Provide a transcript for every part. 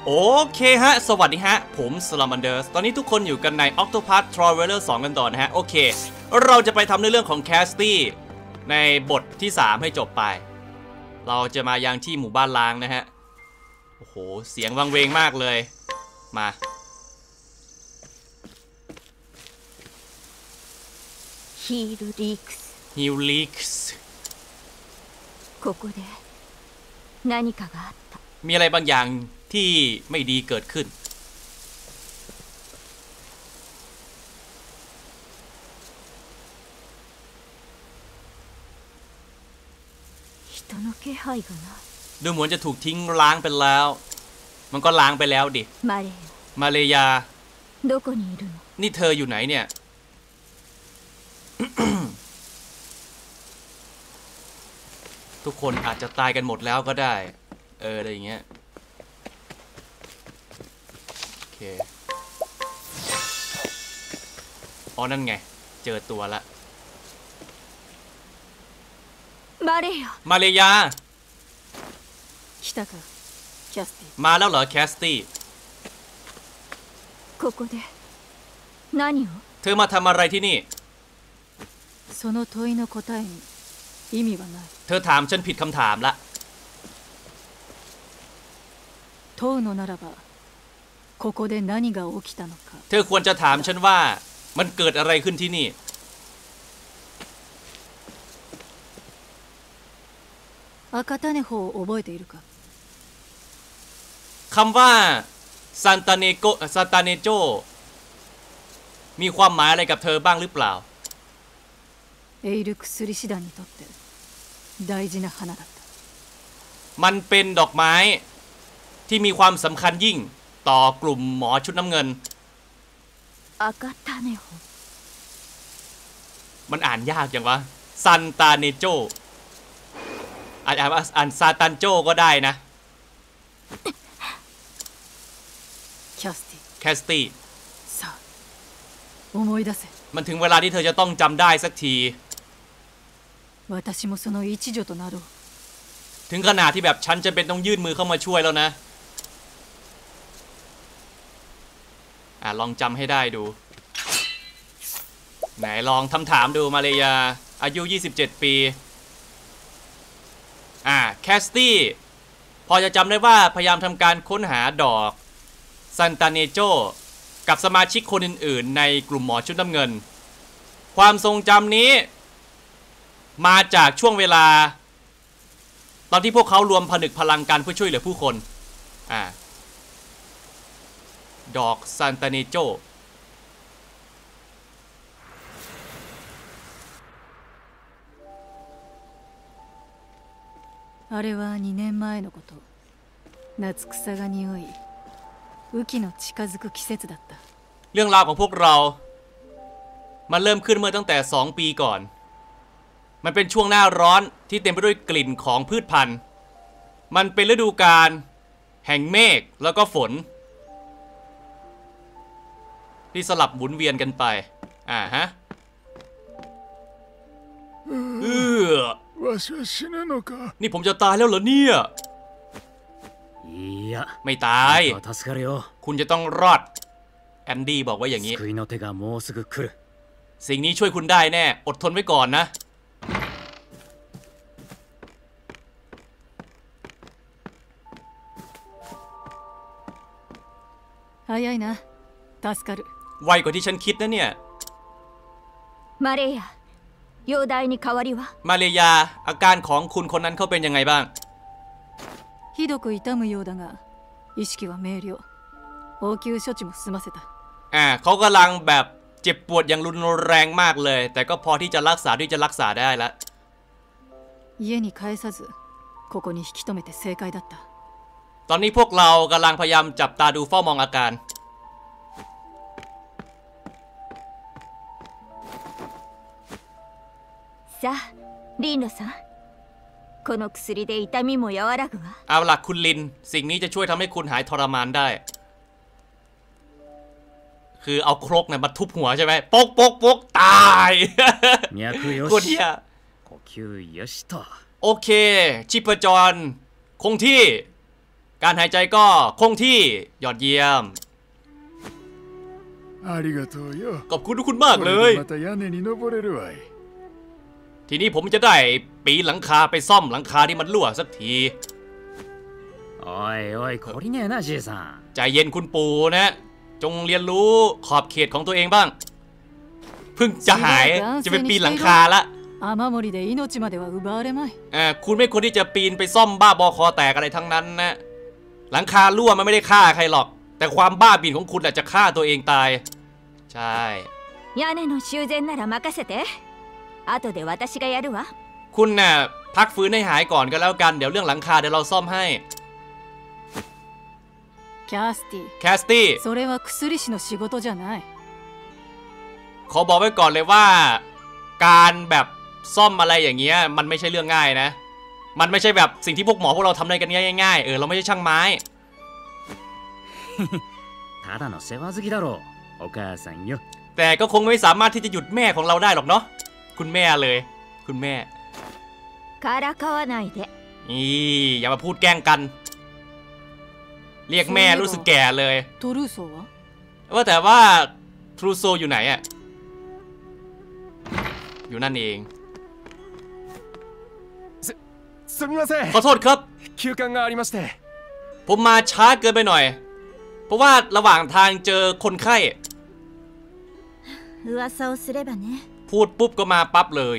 โอเคฮะสวัสดีฮะผมสลามันเดอร์สตอนนี้ทุกคนอยู่กันใน Octopath Traveler 2 กันต่อนะฮะโอเคเราจะไปทำในเรื่องของแคสตี้ในบทที่3ให้จบไปเราจะมายังที่หมู่บ้านล้างนะฮะโอ้โหเสียงวังเวงมากเลยมาヒールリークスฮิลลิกส์ここで何かがあった。 มีอะไรบางอย่างที่ไม่ดีเกิดขึ้น人の気配がない。 ดูเหมือนจะถูกทิ้งล้างไปแล้วมันก็ล้างไปแล้วดิマレーมาเลยาどこにいるの？ นี่เธออยู่ไหนเนี่ย ทุกคนอาจจะตายกันหมดแล้วก็ได้อะไรอย่างเงี้ยโอเคอ๋อนั่นไงเจอตัวละマレーよ。 มาเลยา来たか、キャスティ。 มาแล้วเหรอแคสตี้ここで何を？ เธอมาทำอะไรที่นี่その問いの答えに意味はない。 เธอถามฉันผิดคำถามละ問うのならばここで何が起きたのか。 เธอควรจะถามฉันว่ามันเกิดอะไรขึ้นที่นี่アカタネ法を覚えているか？ คำว่าซานตาเนโจมีความหมายอะไรกับเธอบ้างหรือเปล่าエイルクスリシダンにとって大事な花だった。 มันเป็นดอกไม้ที่มีความสำคัญยิ่งต่อกลุ่มหมอชุดน้ำเงินアカタネ法มันอ่านยากจังวะซันตาเนโจอ่านซาตันโจก็ได้นะキャスティแคสตี้さあ思い出せ。 มันถึงเวลาที่เธอจะต้องจำได้สักที私もその一助となろう。 ถึงขนาดที่แบบฉันจะเป็นต้องยื่นมือเข้ามาช่วยแล้วนะลองจำให้ได้ดูไหนลองถามดูมาเลยาอายุ27ปีแคสตี้พอจะจำได้ว่าพยายามทำการค้นหาดอกซันตาเนโจกับสมาชิกคนอื่นๆในกลุ่มหมอชุดน้ำเงินความทรงจำนี้มาจากช่วงเวลาตอนที่พวกเขารวมผนึกพลังกันเพื่อช่วยเหลือผู้คนดอกซันตาเนโจあれは2年前のこと。夏草が匂い雨季の近づく季節だった。 เรื่องราวของพวกเรามันเริ่มขึ้นเมื่อตั้งแต่2 ปีก่อนมันเป็นช่วงหน้าร้อนที่เต็มไปด้วยกลิ่นของพืชพันธุ์มันเป็นฤดูกาลแห่งเมฆแล้วก็ฝนที่สลับหมุนเวียนกันไปฮะนี่ผมจะตายแล้วเหรอเนี่ยไม่ตายคุณจะต้องรอดแอนดี้บอกว่าอย่างนี้สิ่งนี้ช่วยคุณได้แน่อดทนไว้ก่อนนะ早いな、助かる。 ไวกว่าที่ฉันคิดนะเนี่ยマレーヤ、容体に変わりは？ มาเลยาอาการของคุณคนนั้นเขาเป็นยังไงบ้างひどく痛むようだが意識は明瞭。応急処置も済ませた。 เขากำลังแบบเจ็บปวดอย่างรุนแรงมากเลยแต่ก็พอที่จะรักษาได้แล้ว家に帰さずここに引き止めて正解だった。 ตอนนี้พวกเรากำลังพยายามจับตาดูเฝ้ามองอาการさあリンドさん、この薬で痛みも和らぐわ。 เอาล่ะคุณลินสิ่งนี้จะช่วยทำให้คุณหายทรมานได้คือเอาครกมาทุบหัวใช่ไหมปกตายโคตรเหี้ยโอเคชีพจรคงที่การหายใจก็คงที่ยอดเยี่ยมขอบคุณทุกคุณมากเลยทีนี้ผมจะได้ปีนหลังคาไปซ่อมหลังคาที่มันรั่วสักทีおいおい懲りねえなジェイさんใจเย็นคุณปู่นะจงเรียนรู้ขอบเขตของตัวเองบ้างเพิ่งจะหายจะไปปีนหลังคาละคุณไม่ควรที่จะปีนไปซ่อมบ้าบอคอแตกอะไรทั้งนั้นนะหลังคารั่วมันไม่ได้ฆ่าใครหรอกแต่ความบ้าบิ่นของคุณอาจจะฆ่าตัวเองตายใช่คุณน่ะพักฟื้นให้หายก่อนก็แล้วกันเดี๋ยวเรื่องหลังคาเดี๋ยวเราซ่อมให้แคสตี้ขอบอกไว้ก่อนเลยว่าการแบบซ่อมอะไรอย่างเงี้ยมันไม่ใช่เรื่องง่ายนะมันไม่ใช่แบบสิ่งที่พวกหมอพวกเราทำได้กันง่ายๆเราไม่ใช่ช่างไม้แต่ก็คงไม่สามารถที่จะหยุดแม่ของเราได้หรอกเนาะคุณแม่เลยคุณแม่อย่ามาพูดแกล้งกันเรียกแม่รู้สึกแก่เลยว่าแต่ว่าทรูโซอยู่ไหนอะอยู่นั่นเองขอโทษครับผมมาช้าเกินไปหน่อยเพราะว่าระหว่างทางเจอคนไข้พูดปุ๊บก็มาปั๊บเลย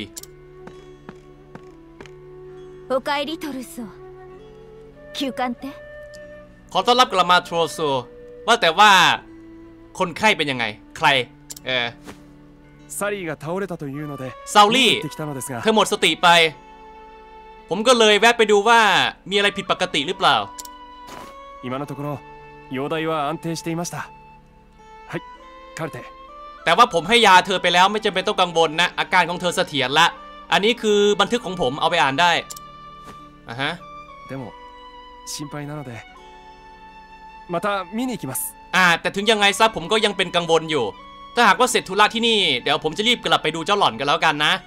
ขอต้อนรับกลับมาโทรโซว่าแต่ว่าคนไข้เป็นยังไงใครซาลี่เธอหมดสติไปผมก็เลยแวะไปดูว่ามีอะไรผิดปกติหรือเปล่าแต่ว่าผมให้ยาเธอไปแล้วไม่จำเป็นต้องกังวลนะอาการของเธอเสถียรละอันนี้คือบันทึกของผมเอาไปอ่านได้ฮะแต่ถึงยังไงซะผมก็ยังเป็นกังวลอยู่ถ้าหากว่าเสร็จธุระที่นี่เดี๋ยวผมจะรีบกลับไปดูเจ้าหล่อนกันแล้วกันนะ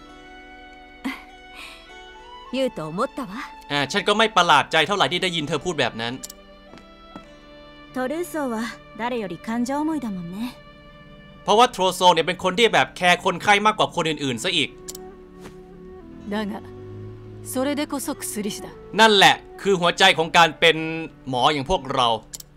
ฉันก็ไม่ประหลาดใจเท่าไหร่ที่ได้ยินเธอพูดแบบนั้นเพราะว่าโทรโซเนี่ยเป็นคนที่แบบแคร์คนไข้มากกว่าคนอื่นๆซะอีกนั่นแหละคือหัวใจของการเป็นหมออย่างพวกเรา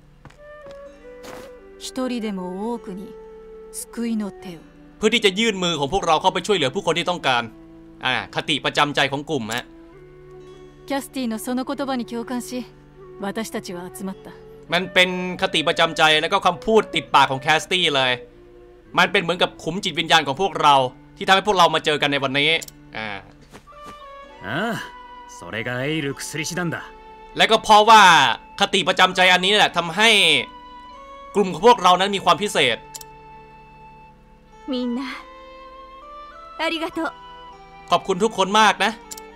เพื่อที่จะยื่นมือของพวกเราเข้าไปช่วยเหลือผู้คนที่ต้องการคติประจำใจของกลุ่มฮะมันเป็นคติประจำใจแล้วก็คำพูดติดปากของแคสตี้เลยมันเป็นเหมือนกับขุมจิตวิญญาณของพวกเราที่ทำให้พวกเรามาเจอกันในวันนี้และก็เพราะว่าคติประจำใจอันนี้แหละทำให้กลุ่มของพวกเรานั้นมีความพิเศษขอบคุณทุกคนมากนะ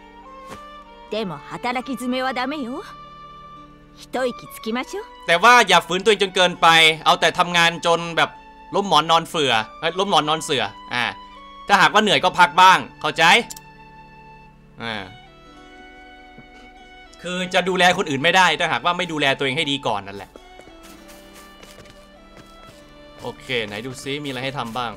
แต่ว่าอย่าฝืนตัวเองจนเกินไปเอาแต่ทำงานจนแบบล้มหมอนนอนเสือล้มหมอนนอนเสือถ้าหากว่าเหนื่อยก็พักบ้างเข้าใจคือจะดูแลคนอื่นไม่ได้ถ้าหากว่าไม่ดูแลตัวเองให้ดีก่อนนั่นแหละโอเคไหนดูซิมีอะไรให้ทำบ้าง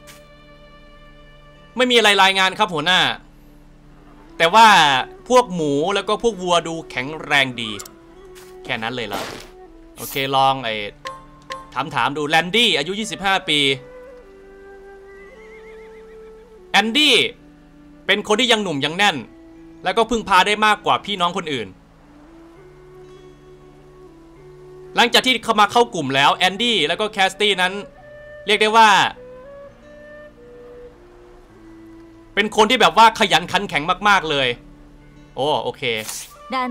ไม่มีอะไรรายงานครับหัวหน้าแต่ว่าพวกหมูแล้วก็พวกวัวดูแข็งแรงดีแค่นั้นเลยล่ะโอเคลองถามดูแลนดี้อายุ25ปีแอนดี้เป็นคนที่ยังหนุ่มยังแน่นแล้วก็พึ่งพาได้มากกว่าพี่น้องคนอื่นหลังจากที่เข้ามาเข้ากลุ่มแล้วแอนดี้แล้วก็แคสตี้นั้นเรียกได้ว่าเป็นคนที่แบบว่าขยันขันแข็งมากๆเลยโอเคแลน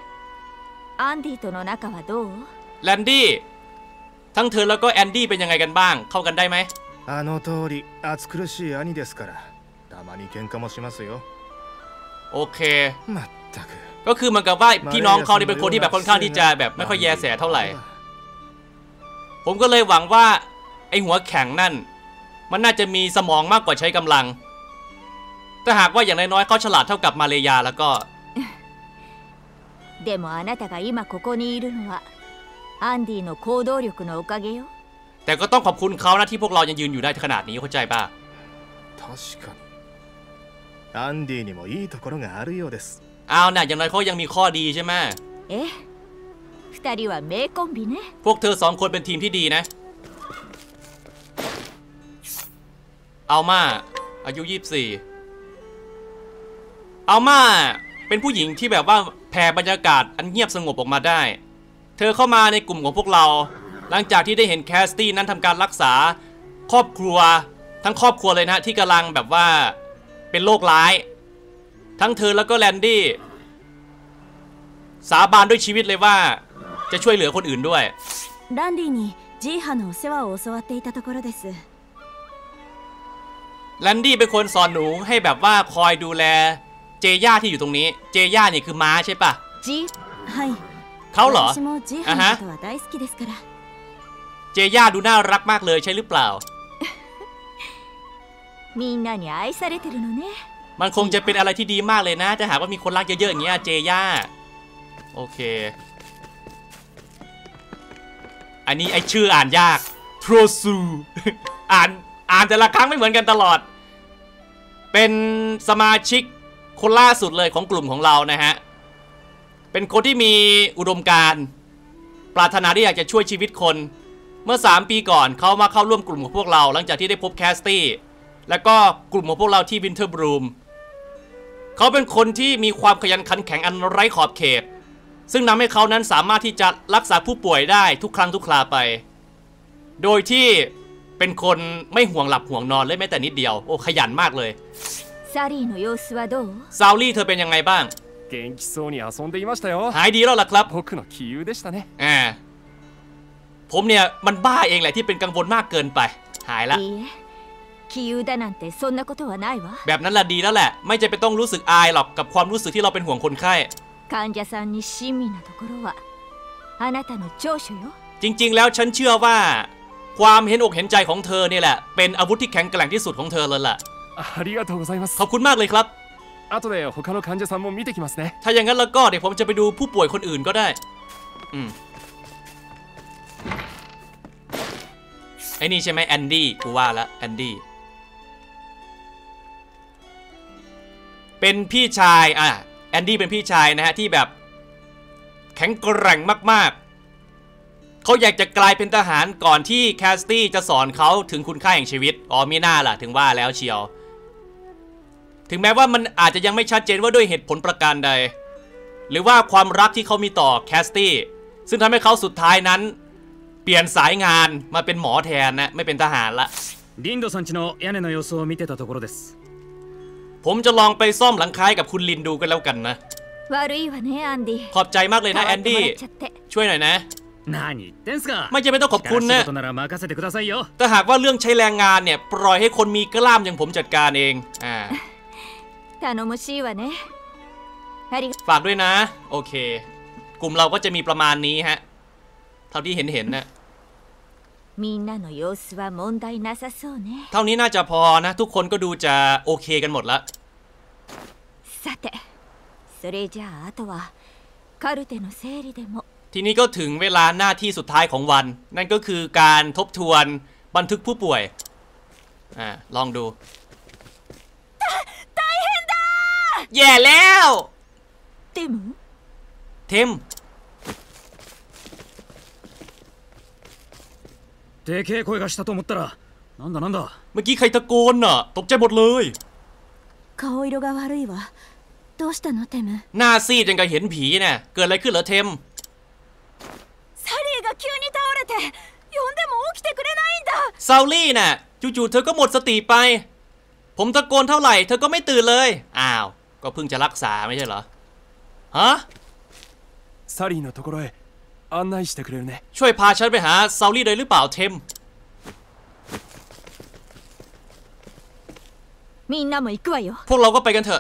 ดี้ทั้งเธอแล้วก็แอนดี้เป็นยังไงกันบ้างเข้ากันได้ไหมโอเคก็คือเหมือนกับว่าพี่น้องเขาเป็นคนที่แบบค่อนข้างที่จะแบบไม่ค่อยแยแสเท่าไหร่ผมก็เลยหวังว่าไอหัวแข็งนั่นมันน่าจะมีสมองมากกว่าใช้กำลังถ้าหากว่าอย่างน้อยๆเขาฉลาดเท่ากับมาเลยาแล้วก็でもあなたが今ここにいるのはアンディの行動力のおかげよ。 แต่ก็ต้องขอบคุณเขานะที่พวกเรายังยืนอยู่ได้ขนาดนี้เข้าใจป่ะ確かにアンディにもいいところがあるようです。 เอาน่ะอย่างน้อยเขายังมีข้อดีใช่ไหมええ、二人は名コンビね。 พวกเธอ2 คนเป็นทีมที่ดีนะอัลมาอายุ24อัลมาเป็นผู้หญิงที่แบบว่าแผ่บรรยากาศอันเงียบสงบออกมาได้เธอเข้ามาในกลุ่มของพวกเราหลังจากที่ได้เห็นแคสตี้นั้นทำการรักษาครอบครัวทั้งครอบครัวเลยนะที่กำลังแบบว่าเป็นโรคร้ายทั้งเธอแล้วก็แลนดี้สาบานด้วยชีวิตเลยว่าจะช่วยเหลือคนอื่นด้วยランディにジーハのお世話を教わっていたところです。 แลนดี้เป็นคนสอนหนูให้แบบว่าคอยดูแลเจย่าที่อยู่ตรงนี้เจย่านี่คือม้าใช่ปะはい。 เขาเหรอ私もジーハのことは大好きですから。 เจย่าดูน่ารักมากเลยใช่หรือเปล่าみんなに愛されてるのね。 มันคงจะเป็นอะไรที่ดีมากเลยนะจะหากว่ามีคนรักเยอะๆอย่างเงี้ยเจย่าโอเคอันนี้ไอชื่ออ่านยากโทรซู อ่านแต่ละครั้งไม่เหมือนกันตลอดเป็นสมาชิกคนล่าสุดเลยของกลุ่มของเรานะฮะเป็นคนที่มีอุดมการณ์ปรารถนาที่อยากจะช่วยชีวิตคนเมื่อ3 ปีก่อนเขามาเข้าร่วมกลุ่มของพวกเราหลังจากที่ได้พบแคสตี้แล้วก็กลุ่มของพวกเราที่วินเทอร์บรูมเขาเป็นคนที่มีความขยันขันแข็งอันไร้ขอบเขตซึ่งทำให้เขานั้นสามารถที่จะรักษาผู้ป่วยได้ทุกครั้งทุกคราไปโดยที่เป็นคนไม่ห่วงหลับห่วงนอนเลยแม้แต่นิดเดียวโอ้ขยันมากเลยサリーの様子はどう？ ซาวลี่เธอเป็นยังไงบ้าง元気そうに遊んでいましたよ。 หายดีแล้วล่ะครับ僕の杞憂でしたね。 ผมเนี่ยมันบ้าเองแหละที่เป็นกังวลมากเกินไปหายละいいえ、杞憂だなんてそんなことはないわ。 แบบนั้นละดีแล้วแหละไม่จำเป็นต้องรู้สึกอายหรอกกับความรู้สึกที่เราเป็นห่วงคนไข้患者さんに親身なところはあなたの長所よ。 จริงๆแล้วฉันเชื่อว่าความเห็นอกเห็นใจของเธอนี่แหละเป็นอาวุธที่แข็งแกร่งที่สุดของเธอเลยล่ะありがとうございます。 ขอบคุณมากเลยครับ後で他の患者さんも見てきますね。 ถ้าอย่างนั้นแล้วก็เดี๋ยวผมจะไปดูผู้ป่วยคนอื่นก็ได้ไอ้นี่ใช่ไหมแอนดี้กูว่าแล้วแอนดี้เป็นพี่ชายแอนดี้เป็นพี่ชายนะฮะที่แบบแข็งแกร่งมากๆเขาอยากจะกลายเป็นทหารก่อนที่แคสตี้จะสอนเขาถึงคุณค่าแห่งชีวิตมีหน้าล่ะถึงว่าแล้วเชียวถึงแม้ว่ามันอาจจะยังไม่ชัดเจนว่าด้วยเหตุผลประการใดหรือว่าความรักที่เขามีต่อแคสตี้ซึ่งทำให้เขาสุดท้ายนั้นเปลี่ยนสายงานมาเป็นหมอแทนนะไม่เป็นทหารละリンドさん家の屋根の様子を見てたところです。 ผมจะลองไปซ่อมหลังคากับคุณลินดูกันแล้วกันนะ悪いわねアンディ。 ขอบใจมากเลยนะแอนดี้ช่วยหน่อยนะ何言ってんすか。 ไม่จำเป็นต้องขอบคุณนะแต่หากว่าเรื่องใช้แรงงานเนี่ยปล่อยให้คนมีกล้ามอย่างผมจัดการเอง頼もしいわね。 ฝากด้วยนะโอเคกลุ่มเราก็จะมีประมาณนี้ฮะเท่าที่เห็นนะみんなの様子は問題なさそうね。 เท่านี้น่าจะพอนะทุกคนก็ดูจะโอเคกันหมดละさてそれじゃああとはカルテの整理でも。 ทีนี้ก็ถึงเวลาหน้าที่สุดท้ายของวันนั่นก็คือการทบทวนบันทึกผู้ป่วยลองดูแย่แล้วเทมでけえ声がしたと思ったらなんだなんだ。 เมื่อกี้ใครตะโกนน่ะตกใจหมดเลย顔色が悪いわ。どうしたのテム。 หน้าซีดยังกับเห็นผีเนี่ยเกิดอะไรขึ้นเหรอเทมサリーが急に倒れて呼んでも起きてくれないんだ。 ซาลี่น่ะจู่ๆเธอก็หมดสติไปผมตะโกนเท่าไหร่เธอก็ไม่ตื่นเลยอ้าวก็เพิ่งจะรักษาไม่ใช่เหรอฮะサリーのところへ案内してくれるね。 ช่วยพาฉันไปหาซาลี่เลยหรือเปล่าเทมみんなも行くわよ。 พวกเราก็ไปกันเถอะ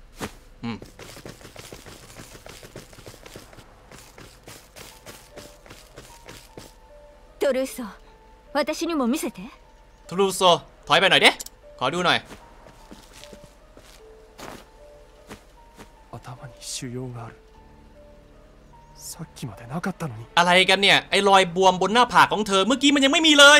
トルーソ私にも見せて。 ทรูโซถอยไปหน่อยเด้ขอดูหน่อย頭に腫瘍がある。 っきまでなかったのにอะไรกันเนี่ยไอ้รอยบวมบนหน้าผากของเธอเมื่อกี้มันยังไม่มีเลย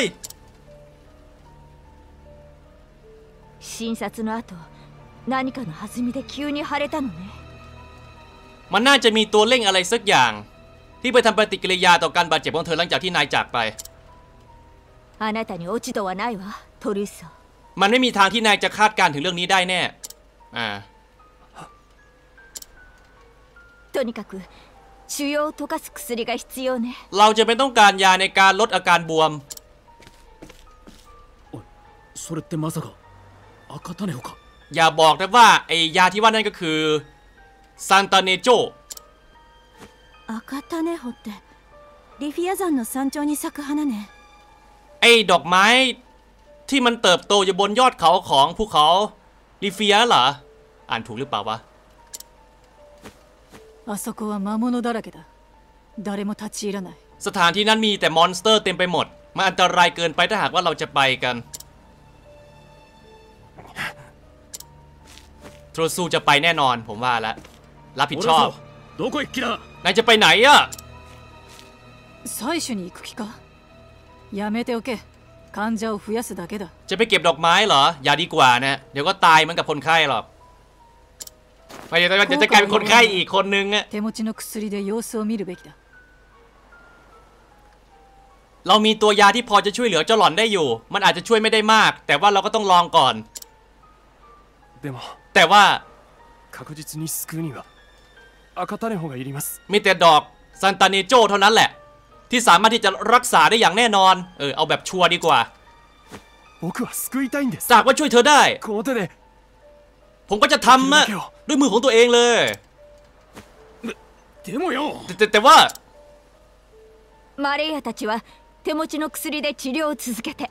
診察の後何かの弾みで急に腫れたのねมันน่าจะมีตัวเร่งอะไรสักอย่างที่ไปทำปฏิกิริยาต่อการบาดเจ็บของเธอหลังจากที่นายจากไปあなたに落ち度はないわトルーソมันไม่มีทางที่นายจะคาดการณ์ถึงเรื่องนี้ได้แน่とにかく腫瘍を溶かす薬が必要ねเราจะเป็นต้องการยาในการลดอาการบวมそれってまさか赤種穂かอย่าบอกนะว่าไอ้ยาที่ว่านั่นก็คือซันตาเนโจ赤種穂ってリフィア山の山頂に咲く花ねไอ้ดอกไม้ที่มันเติบโตอยู่บนยอดเขาของภูเขาลิเฟียเหรออ่านถูกหรือเปล่าวะあそこは魔物だらけだ誰も立ち入らないสถานที่นั้นมีแต่มอนสเตอร์เต็มไปหมดมันอันตรายเกินไปถ้าหากว่าเราจะไปกันโทรซูจะไปแน่นอนผมว่าแล้วรับผิดชอบどこへ行きだนายจะไปไหนอะ採取に行く気かやめておけ患者を増やすだけだจะไปเก็บดอกไม้เหรออย่าดีกว่านะเดี๋ยวก็ตายเหมือนกับคนไข้หรอกไม่เดี๋ยวจะกลายเป็นคนไข้อีกคนนึงอะ手持ちの薬で様子を見るべきだเรามีตัวยาที่พอจะช่วยเหลือเจ้าหล่อนได้อยู่มันอาจจะช่วยไม่ได้มากแต่ว่าเราก็ต้องลองก่อนでもแต่ว่า確実に救うには赤種穂がいりますมีแต่ดอกซันตาเนโจเท่านั้นแหละที่สามารถที่จะรักษาได้อย่างแน่นอนเอาแบบชัวร์ดีกว่า僕は救いたいんですจากว่าช่วยเธอได้この手でผมก็จะทำอะด้วยมือของตัวเองเลยでもよแต่ว่าマレーヤたちは手持ちの薬で治療を続けて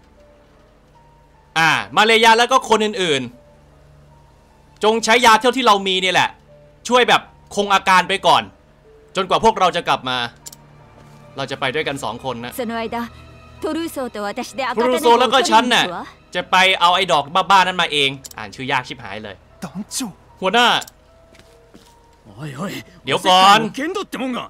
มาเลยาแล้วก็คนอื่นๆจงใช้ยาเท่าที่เรามีนี่แหละช่วยแบบคงอาการไปก่อนจนกว่าพวกเราจะกลับมาเราจะไปด้วยกัน2คนนะその間トルーソーと私で赤พรู種โซ穂แล้วをก็取りฉันにน่ะ行くわจะไปเอาไอ้ดอกบ้าๆนั้นมาเองอ่านชื่อยากชิบหายเลย団長หัวหน้าおいおいเดี๋ยวก่อน剣道ってもんが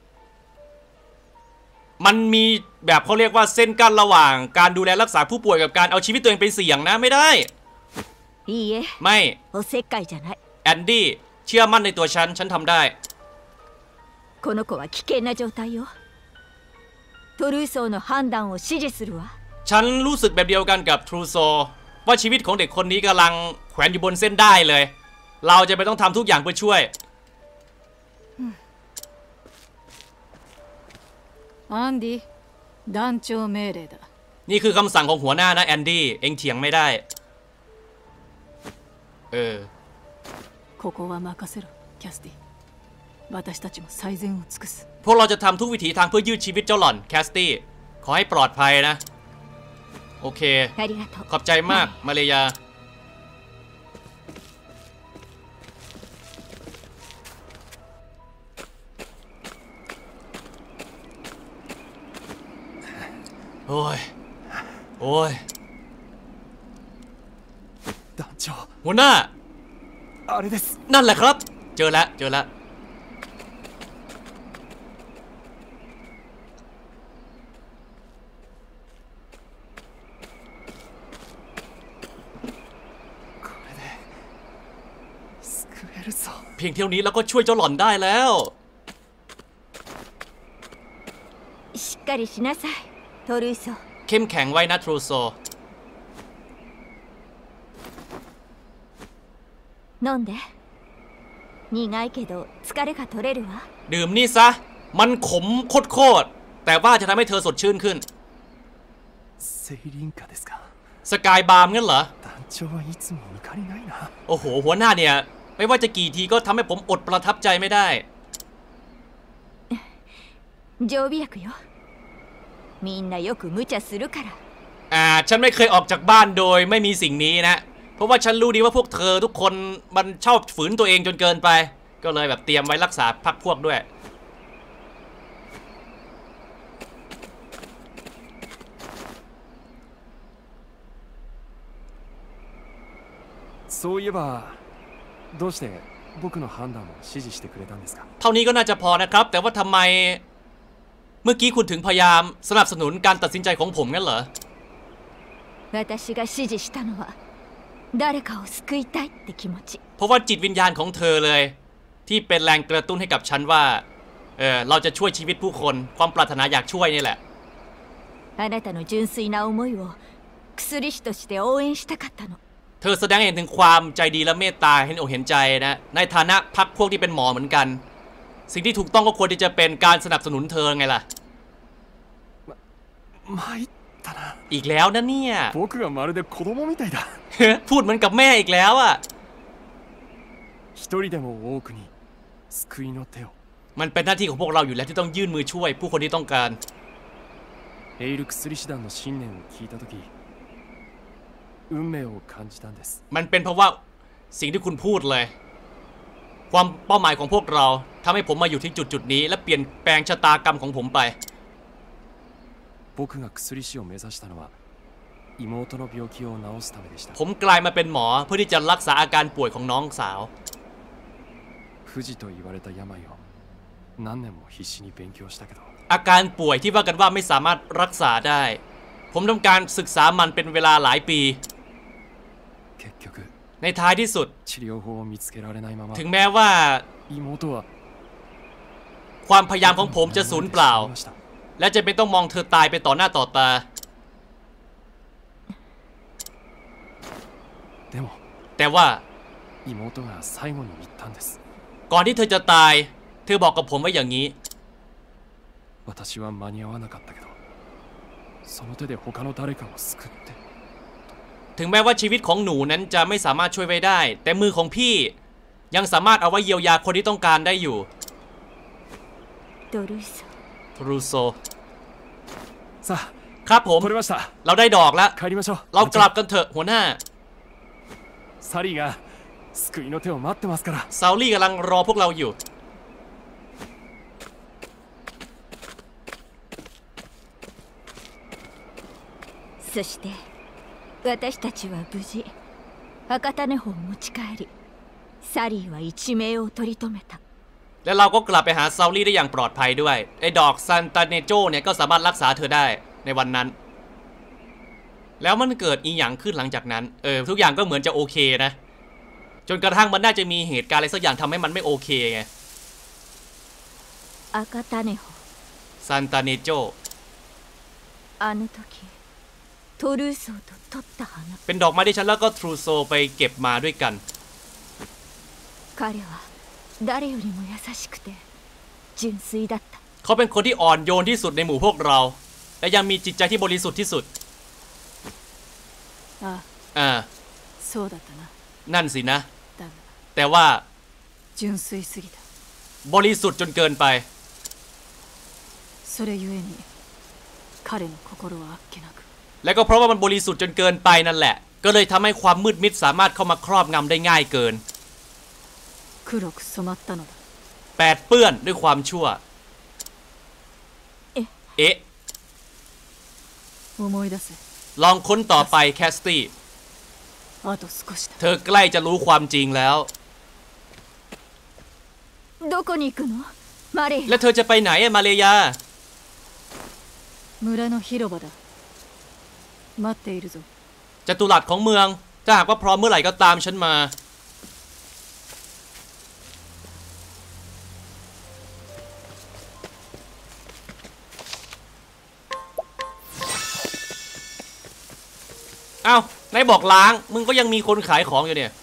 มันมีแบบเขาเรียกว่าเส้นกั้นระหว่างการดูแลรักษาผู้ป่วยกับการเอาชีวิตตัวเองไปเสี่ยงนะไม่ได้いいえไม่おせっかいじゃないแอนดี้เชื่อมั่นในตัวฉันทำได้この子は危険な状態よトルーソーの判断を支持するわฉันรู้สึกแบบเดียวกันกับทรูโซว่าชีวิตของเด็กคนนี้กำลังแขวนอยู่บนเส้นได้เลย เราจะไปต้องทำทุกอย่างเพื่อช่วยアンディ団長命令だนี่คือคำสั่งของหัวหน้านะแอนดี้เอ็งเถียงไม่ได้ここは任せろキャスティ私たちも最善を尽くすพวกเราจะทำทุกวิถีทางเพื่อยืดชีวิตเจ้าหล่อนแคสตี้ขอให้ปลอดภัยนะโอเคありがとうขอบใจมากมาเลยาโอ้ย団長หัวหน้าあれですนั่นแหละครับเจอแล้วこれで救えるぞเพียงเท่านี้แล้วก็ช่วยเจ้าหล่อนได้แล้วしっかりしなさいトルーソーเข้มแข็งไว้นะทรูโซ飲んで苦いけど疲れが取れるわดื่มนี่ซะมันขมโคตรแต่ว่าจะทำให้เธอสดชื่นขึ้นセイリンカですかสกายบาร์มงั้นเหรอ団長はいつも抜かりないなโอ้โหหัวหน้าเนี่ยไม่ว่าจะกี่ทีก็ทำให้ผมอดประทับใจไม่ได้常備薬よみんなよく無茶するからฉันไม่เคยออกจากบ้านโดยไม่มีสิ่งนี้นะเพราะว่าฉันรู้ดีว่าพวกเธอทุกคนมันชอบฝืนตัวเองจนเกินไปก็เลยแบบเตรียมไว้รักษาพรรคพวกด้วยそういえばどうして僕の判断を支持してくれたんですかเท่านี้ก็น่าจะพอนะครับ แต่ว่าทำไมเมื่อกี้คุณถึงพยายามสนับสนุนการตัดสินใจของผมงั้นเหรอ私が指示したのは誰かを救いたいって気持ちเพราะว่าจิตวิญญาณของเธอเลยที่เป็นแรงกระตุ้นให้กับฉันว่าเราจะช่วยชีวิตผู้คนความปรารถนาอยากช่วยนี่แหละあなたの純粋な思いを薬師として応援したかったのเธอแสดงให้เห็นถึงความใจดีและเมตตาเห็นอกเห็นใจนะในฐานะพรรคพวกที่เป็นหมอเหมือนกันสิ่งที่ถูกต้องก็ควรที่จะเป็นการสนับสนุนเธอไงล่ะ参ったなอีกแล้วนะเนี่ย僕がまるで子供みたいだพูดเหมือนกับแม่อีกแล้วอ่ะ一人でも多くに救いの手をมันเป็นหน้าที่ของพวกเราอยู่แล้วที่ต้องยื่นมือช่วยผู้คนที่ต้องการエイル薬師団の信念を聞いた時運命を感じたんですมันเป็นเพราะว่าสิ่งที่คุณพูดเลยความเป้าหมายของพวกเราทำให้ผมมาอยู่ที่จุดนี้และเปลี่ยนแปลงชะตากรรมของผมไป僕が薬師を目指したのは妹の病気を治すためでしたผมกลายมาเป็นหมอเพื่อที่จะรักษาอาการป่วยของน้องสาว不治と言われた病を何年も必死に勉強したけどอาการป่วยที่ว่ากันว่าไม่สามารถรักษาได้ผมทำการศึกษามันเป็นเวลาหลายปี結局ในท้ายที่สุด治療法を見つけられないままถึงแม้ว่า妹はความพยายามของผมจะสูญเปล่าและจะเป็นต้องมองเธอตายไปต่อหน้าต่อตาแต่ว่า妹が最後に言ったんですก่อนที่เธอจะตายเธอบอกกับผมว่าอย่างนี้私は間に合わなかったけどその手で他の誰かを救ってถึงแม้ว่าชีวิตของหนูนั้นจะไม่สามารถช่วยไว้ได้แต่มือของพี่ยังสามารถเอาไว้เยียวยาคนที่ต้องการได้อยู่ทรูโซครับผมเราได้ดอกแล้วเรากลับกันเถอะหัวหน้าサリーが救いの手を待ってますからซาลี่กำลังรอพวกเราอยู่そして私たちは無事赤種穂を持ち帰りサリーは一命を取り留めたและเราก็กลับไปหาซาลี่ได้อย่างปลอดภัยด้วยไอ้ดอกซันตาเนโจเนี่ยก็สามารถรักษาเธอได้ในวันนั้นแล้วมันเกิดอีหยังขึ้นหลังจากนั้นทุกอย่างก็เหมือนจะโอเคนะจนกระทั่งมันน่าจะมีเหตุการณ์อะไรสักอย่างทำให้มันไม่โอเคไง赤種穂ซันตาเนโจあの時トルーソーと取った花เป็นดอกไม้ที่ฉันแล้วก็ทรูโซไปเก็บมาด้วยกัน彼は誰よりも優しくて純粋だったเขาเป็นคนที่อ่อนโยนที่สุดในหมู่พวกเราและยังมีจิตใจที่บริสุทธิ์ที่สุดそうだったなนั่นสินะแต่ว่า純粋すぎたบริสุทธิ์จนเกินไปそれゆえに彼の心はあっけなくและก็เพราะว่ามันบริสุทธิ์จนเกินไปนั่นแหละก็เลยทำให้ความมืดมิดสามารถเข้ามาครอบงำได้ง่ายเกิน黒く染まったのだแปดเปื้อนด้วยความชั่วเอ๊ะ思い出せลองค้นต่อไปแคสตี้เธอใกล้จะรู้ความจริงแล้วและเธอจะไปไหนมาเลยาจัตุรัสของเมืองถ้าหากว่าพร้อมเมื่อไหร่ก็ตามฉันมาเอ้าไหนบอกล้างมึงก็ยังมีคนขายของอยู่เนี่ย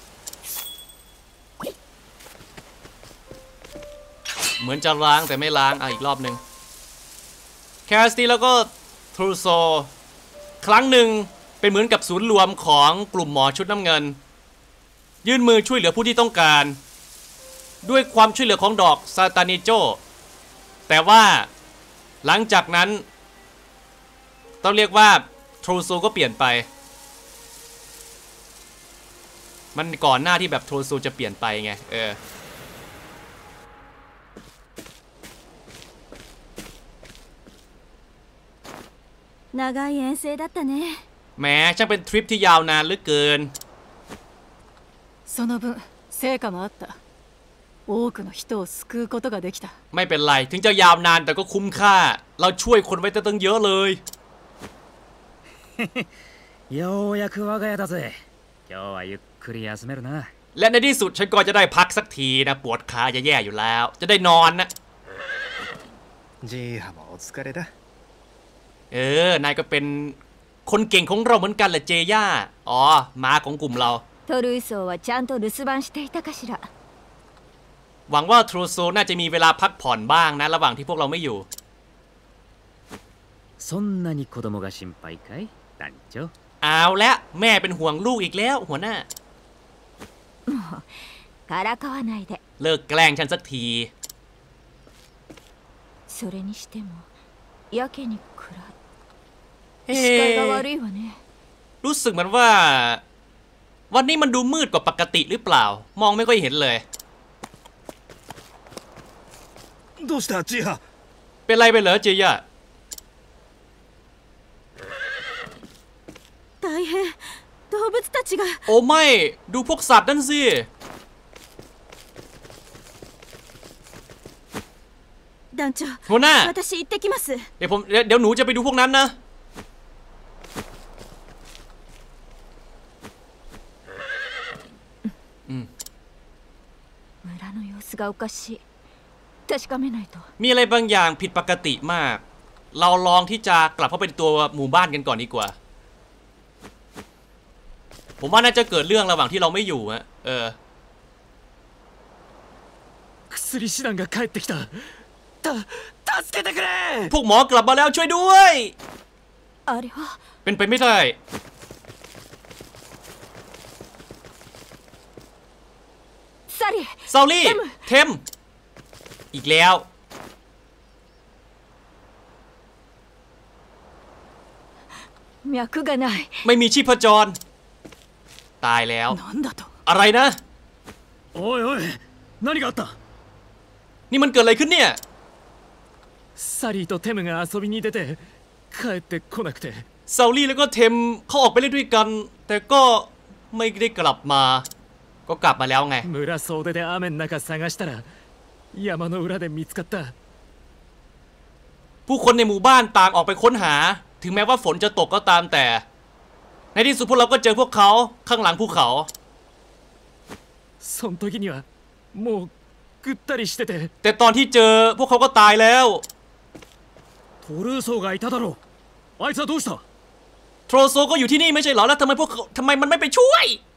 เหมือนจะล้างแต่ไม่ล้างอีกรอบหนึ่งแคสตี้แล้วก็ทรูโซครั้งหนึ่งเป็นเหมือนกับศูนย์รวมของกลุ่มหมอชุดน้ำเงินยื่นมือช่วยเหลือผู้ที่ต้องการด้วยความช่วยเหลือของดอกซาตานิโจแต่ว่าหลังจากนั้นต้องเรียกว่าทรูโซก็เปลี่ยนไปมันก่อนหน้าที่แบบทรูโซจะเปลี่ยนไปไง長い遠征だったねแม้ช่างเป็นทริปที่ยาวนานเหลือเกินその分成果もあった多くの人を救うことができたไม่เป็นไรถึงจะยาวนานแต่ก็คุ้มค่าเราช่วยคนไว้ตั้งเยอะเลยようやく我が家だぜ。今日はゆっくり休めるな。 และในที่สุดฉันก็จะได้พักสักทีนะปวดขาจะแย่อยู่แล้วจะได้นอนนะジーハもお疲れだนายก็เป็นคนเก่งของเราเหมือนกันแหละเจย่าอ๋อม้าของกลุ่มเราトルーソーはちゃんと留守番していたかしら。 หวังว่าทรูโซน่าจะมีเวลาพักผ่อนบ้างนะระหว่างที่พวกเราไม่อยู่そんなに子供が心配かい団長。 เอาละแม่เป็นห่วงลูกอีกแล้วหัวหน้าからかわないで。 เลิกแกล้งฉันสักทีそれにしてもやけに暗い。 เฮ้視界が悪いわね。 รู้สึกเหมือนว่า วันนี้มันดูมืดกว่าปกติหรือเปล่ามองไม่ค่อยเห็นเลยどうしたジーハเป็นไรไปเหรอเจย่า大変動物たちがโอ้ไม่ดูพวกสัตว์นั่นสิ団長หัวหน้า私行ってきますเดี๋ยวหนูจะไปดูพวกนั้นนะ村の様子がおかしい。確かめないと。 มีอะไรบางอย่างผิดปกติมาก เราลองที่จะกลับเข้าไปในตัวหมู่บ้านกันก่อนดีกว่า ผมว่าน่าจะเกิดเรื่องระหว่างที่เราไม่อยู่อะ薬師団が帰ってきた。助けてくれ。 พวกหมอกลับมาแล้วช่วยด้วยあれはเป็นไปไม่ได้サリー。 ซาลี่เทมอีกแล้ว脈がない。 ไม่มีชีพจร ตายแล้วなんだとอะไรนะおいおい、何があった。 นี่มันเกิดอะไรขึ้นเนี่ยサリーとテムが遊びに出て帰ってこなくて。 ซาลี่แล้วก็เทมเขาออกไปเล่นด้วยกัน แต่ก็ไม่ได้กลับมา ก็กลับมาแล้วไง村総出で雨の中探したら山の裏で見つかった。 ผู้คนในหมู่บ้านต่างออกไปค้นหา ถึงแม้ว่าฝนจะตกก็ตามแต่ ในที่สุดพวกเราก็เจอพวกเขาข้างหลังภูเขาその時にはもうぐったりしてて。 แต่ตอนที่เจอพวกเขาก็ตายแล้วトルーソーがいただろう。あいつはどうした。 โทรโซก็อยู่ที่นี่ไม่ใช่เหรอแล้วทำไมมันไม่ไปช่วย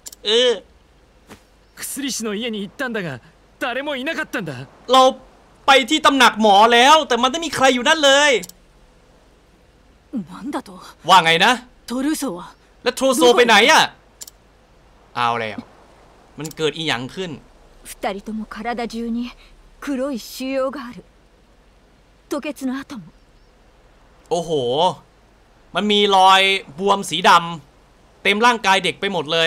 薬師の家に行ったんだが誰もいなかったんだ。 เราไปที่ตำหนักหมอแล้ว แต่มันไม่มีใครอยู่นั่นเลยなんだとว่าไงนะトルーソーはแล้วโทรโซไปไหนอะเอาแล้วมันเกิดอีหยังขึ้น二人とも体中に黒い腫瘍がある。吐血の跡も。 โอ้โห มันมีรอยบวมสีดำเต็มร่างกายเด็กไปหมดเลย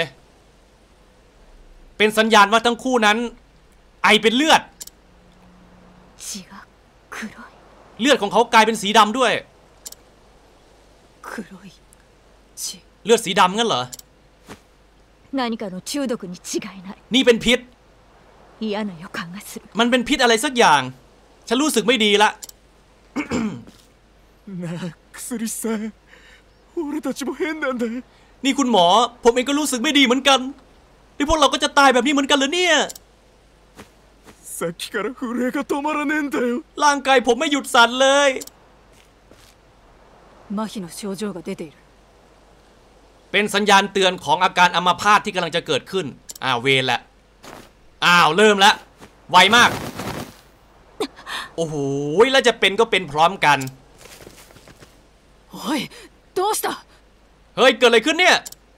เป็นสัญญาณว่าทั้งคู่นั้น ไอเป็นเลือด血が黒い。 เลือดของเขากลายเป็นสีดำด้วย黒い血เลือดสีดำงั้นเหรอ何かの中毒に違いない。 นี่เป็นพิษ嫌な予感がする。 มันเป็นพิษอะไรสักอย่าง ฉันรู้สึกไม่ดีละなあ薬師さん、俺たちも変なんだ。 นี่คุณหมอ ผมเองก็รู้สึกไม่ดีเหมือนกันนี่พวกเราก็จะตายแบบนี้เหมือนกันเหรอเนี่ยさっきから震えが止まらねえんだよ。 ร่างกายผมไม่หยุดสั่นเลย麻痺の症状が出ているเป็นสัญญาณเตือนของอาการอัมพาตที่กำลังจะเกิดขึ้นเวรละเริ่มแล้วไวมาก โอ้โหแล้วจะเป็นก็เป็นพร้อมกันおいどうしたเฮ้ยเกิดอะไรขึ้นเนี่ย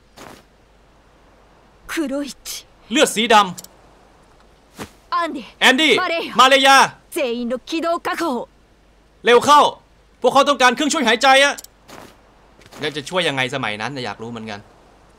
黒い血。 เลือดสีดアンディ。 ำแอนดี้マレーヨ。 มาเลยา全員の気道確保。 เร็วเข้า พวกเขาต้องการเครื่องช่วยหายใจอะแล้วจะช่วยยังไงสมัยนั้นอยากรู้เหมือนกัน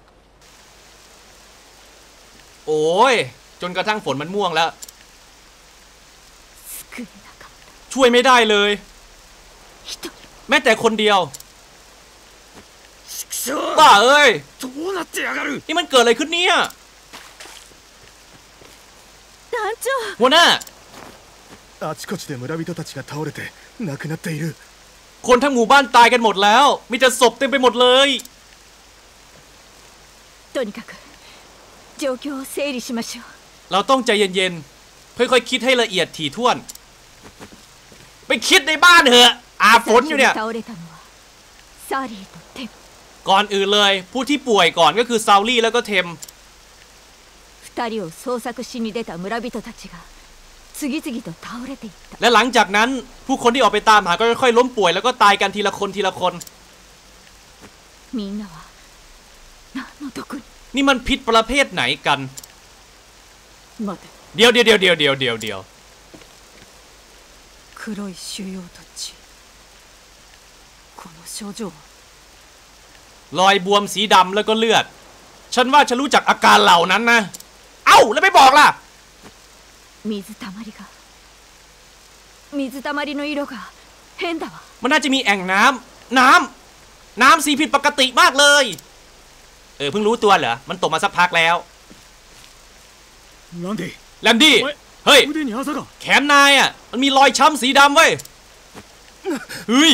โอ้ยจนกระทั่งฝนมันม่วงแล้ว救えなかっช่วยไม่ได้เลยた。一人。 แม้แต่คนเดียว畜生、 บ้าเอ้ยどうなってやがる。 นี่มันเกิดอะไรขึ้นเนี่ย団長หัวหน้าあちこちで村人たちが倒れて亡くなっている。 คนทั้งหมู่บ้านตายกันหมดแล้วมีแต่ศพเต็มไปหมดเลยとにかく状況を整理しましょうเราต้องใจเย็นๆค่อยๆคิดให้ละเอียดถี่ถ้วนไปคิดในบ้านเถอะอาฝนอยู่เนี่ย倒れたのはサリーとテムก่อนอื่นเลยผู้ที่ป่วยก่อนก็คือซาวลี่แล้วก็เทม 2人を捜索しに出た村人たちが次々と倒れていったและหลังจากนั้นผู้คนที่ออกไปตามหาก็ค่อยๆล้มป่วยแล้วก็ตายกันทีละคนทีละคนみんなは何の毒にนี่มันพิษประเภทไหนกัน待てเดี๋ยว黒い腫瘍と血この症状はรอยบวมสีดำแล้วก็เลือด ฉันว่าฉันรู้จักอาการเหล่านั้นนะ เอ้าแล้วไม่บอกล่ะ水たまりが水たまりの色が変だわมันน่าจะมีแอ่งน้ำสีผิดปกติมากเลยเพิ่งรู้ตัวเหรอมันตกมาสักพักแล้วなんでแลนดี้เฮ้ย腕にあざがแขนนายอ่ะมันมีรอยช้ำสีดำเว้ยเฮ้ย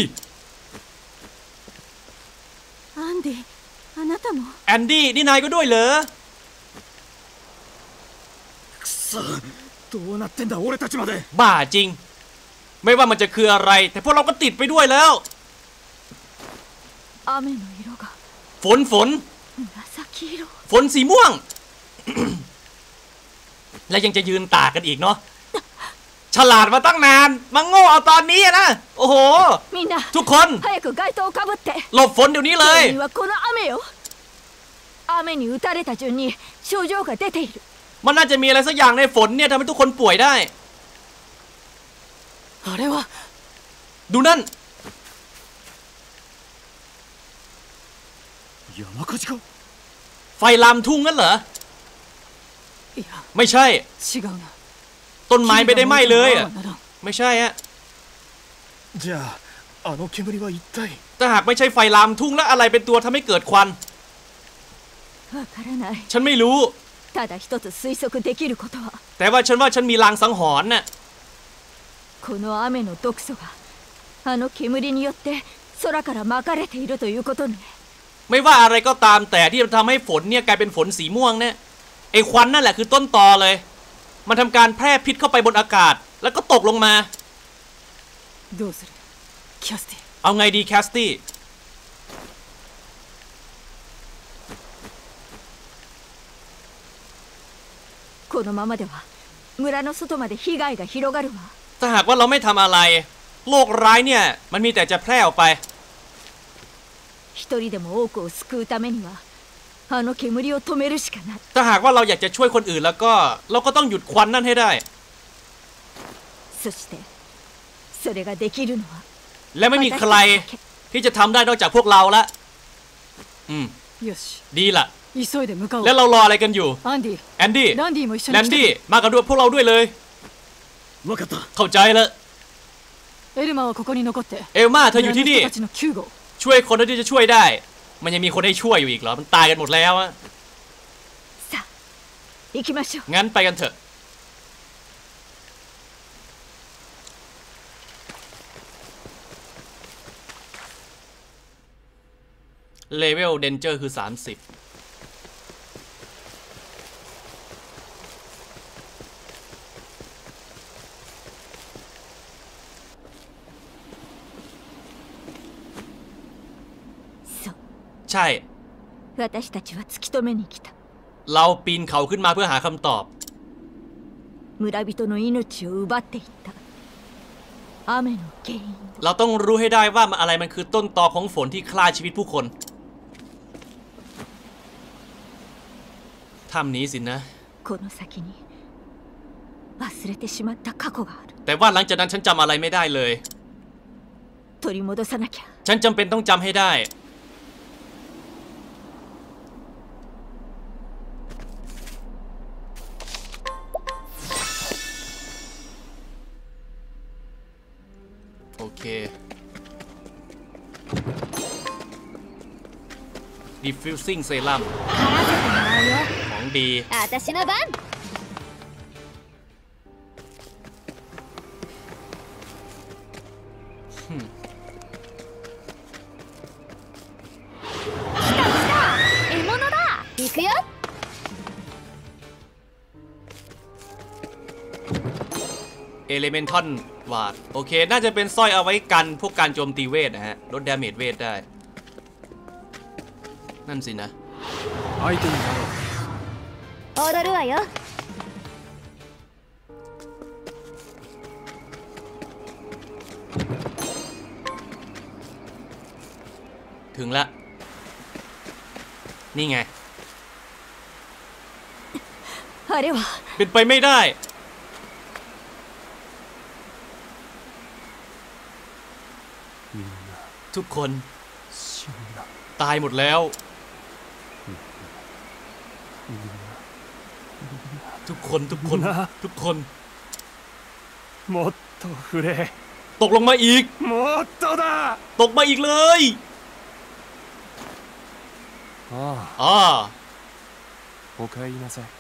アンディあなたもแอนดี้นี่นายก็ด้วยเหรอくそどうなってんだ俺たちまでบ้าจริง ไม่ว่ามันจะคืออะไร แต่พวกเราก็ติดไปด้วยแล้ว雨の色がฝน紫色ฝนสีม่วง และยังจะยืนตากกันอีกเนาะฉลาดมาตั้งนานมาโง่เอาตอนนี้อะนะโอ้โหみんなทุกคน早く街灯をかぶってหลบฝนเดี๋ยวนี้เลย原因はこの雨よ雨に打たれた順に症状が出ているมันน่าจะมีอะไรสักอย่างในฝนเนี่ยทำให้ทุกคนป่วยได้あれはดูนั่น山火事かไฟลามทุ่งงั้นเหรอいやไม่ใช่違うなต้นไม้ไม่ได้ไหม้เลยอะ火が燃えてもらわならんไม่ใช่ฮะじゃああの煙は一体。 ถ้าหากไม่ใช่ไฟลามทุ่งแล้วอะไรเป็นตัวทำให้เกิดควันわからないฉันไม่รู้ただ一つ推測できることはแต่ว่าฉันมีลางสังหรณ์น่ะこの雨の毒素があの煙によって空から撒かれているということねไม่ว่าอะไรก็ตามแต่ที่ทำให้ฝนเนี่ยกลายเป็นฝนสีม่วงเนี่ยไอ้ควันนั่นแหละคือต้นตอเลย มันทำการแพร่พิษเข้าไปบนอากาศ แล้วก็ตกลงมาどうするキャスティเอาไงดีแคสตี้このままでは村の外まで被害が広がるわถ้าหากว่าเราไม่ทำอะไรโรคร้ายเนี่ยมันมีแต่จะแพร่ออกไป一人でも多くを救うためにはあの煙を止めるしかないถ้าหากว่าเราอยากจะช่วยคนอื่นแล้วก็เราก็ต้องหยุดควันนั่นให้ได้そしてそれができるのはและไม่มีใครที่จะทำได้นอกจากพวกเราละよしดีละ急いで向かおうแล้วเรารออะไรกันอยู่アンディแอนดี้ランディも一緒แลにน来ดี้てมากับด้วยพวกเราด้วยเลย分かったเข้าใจแล้วエルマはここに残ってเอลมาเธออยู่ที่นี่村の人たちの救護をช่วยคนที่จะช่วยได้ มันยังมีคนให้ช่วยอยู่อีกเหรอมันตายกันหมดแล้วอะさあ行きましょうงั้นไปกันเถอะเลเวลเดนเจอร์คือ30 そうใช่私たちは突き止めに来たเราปีนเขาขึ้นมาเพื่อหาคำตอบ村人の命を奪っていった雨の原因เราต้องรู้ให้ได้ว่าอะไรมันคือต้นตอของฝนที่ฆ่าชีวิตผู้คนถ้ำนี้สินะこの先に忘れてしまった過去があるแต่ว่าหลังจากนั้นฉันจำอะไรไม่ได้เลย取り戻さなきゃฉันจำเป็นต้องจำให้ได้ โอเค Diffusing Serum ของดี私の番くよ。 เอเลเมนทัลวาดโอเคน่าจะเป็นสร้อยเอาไว้กันพวกการโจมตีเวทนะฮะลดดาเมจเวทได้นั่นสินะ相手になろう。 踊るわよ。 ถึงละนี่ไงあれはเป็นไปไม่ได้ทุกคนตายหมดแล้วทุกคนทุกคนもっと触れ。 ตกลงมาอีกもっとだ。 ตกมาอีกเลยああ、 อ่าお帰りなさい。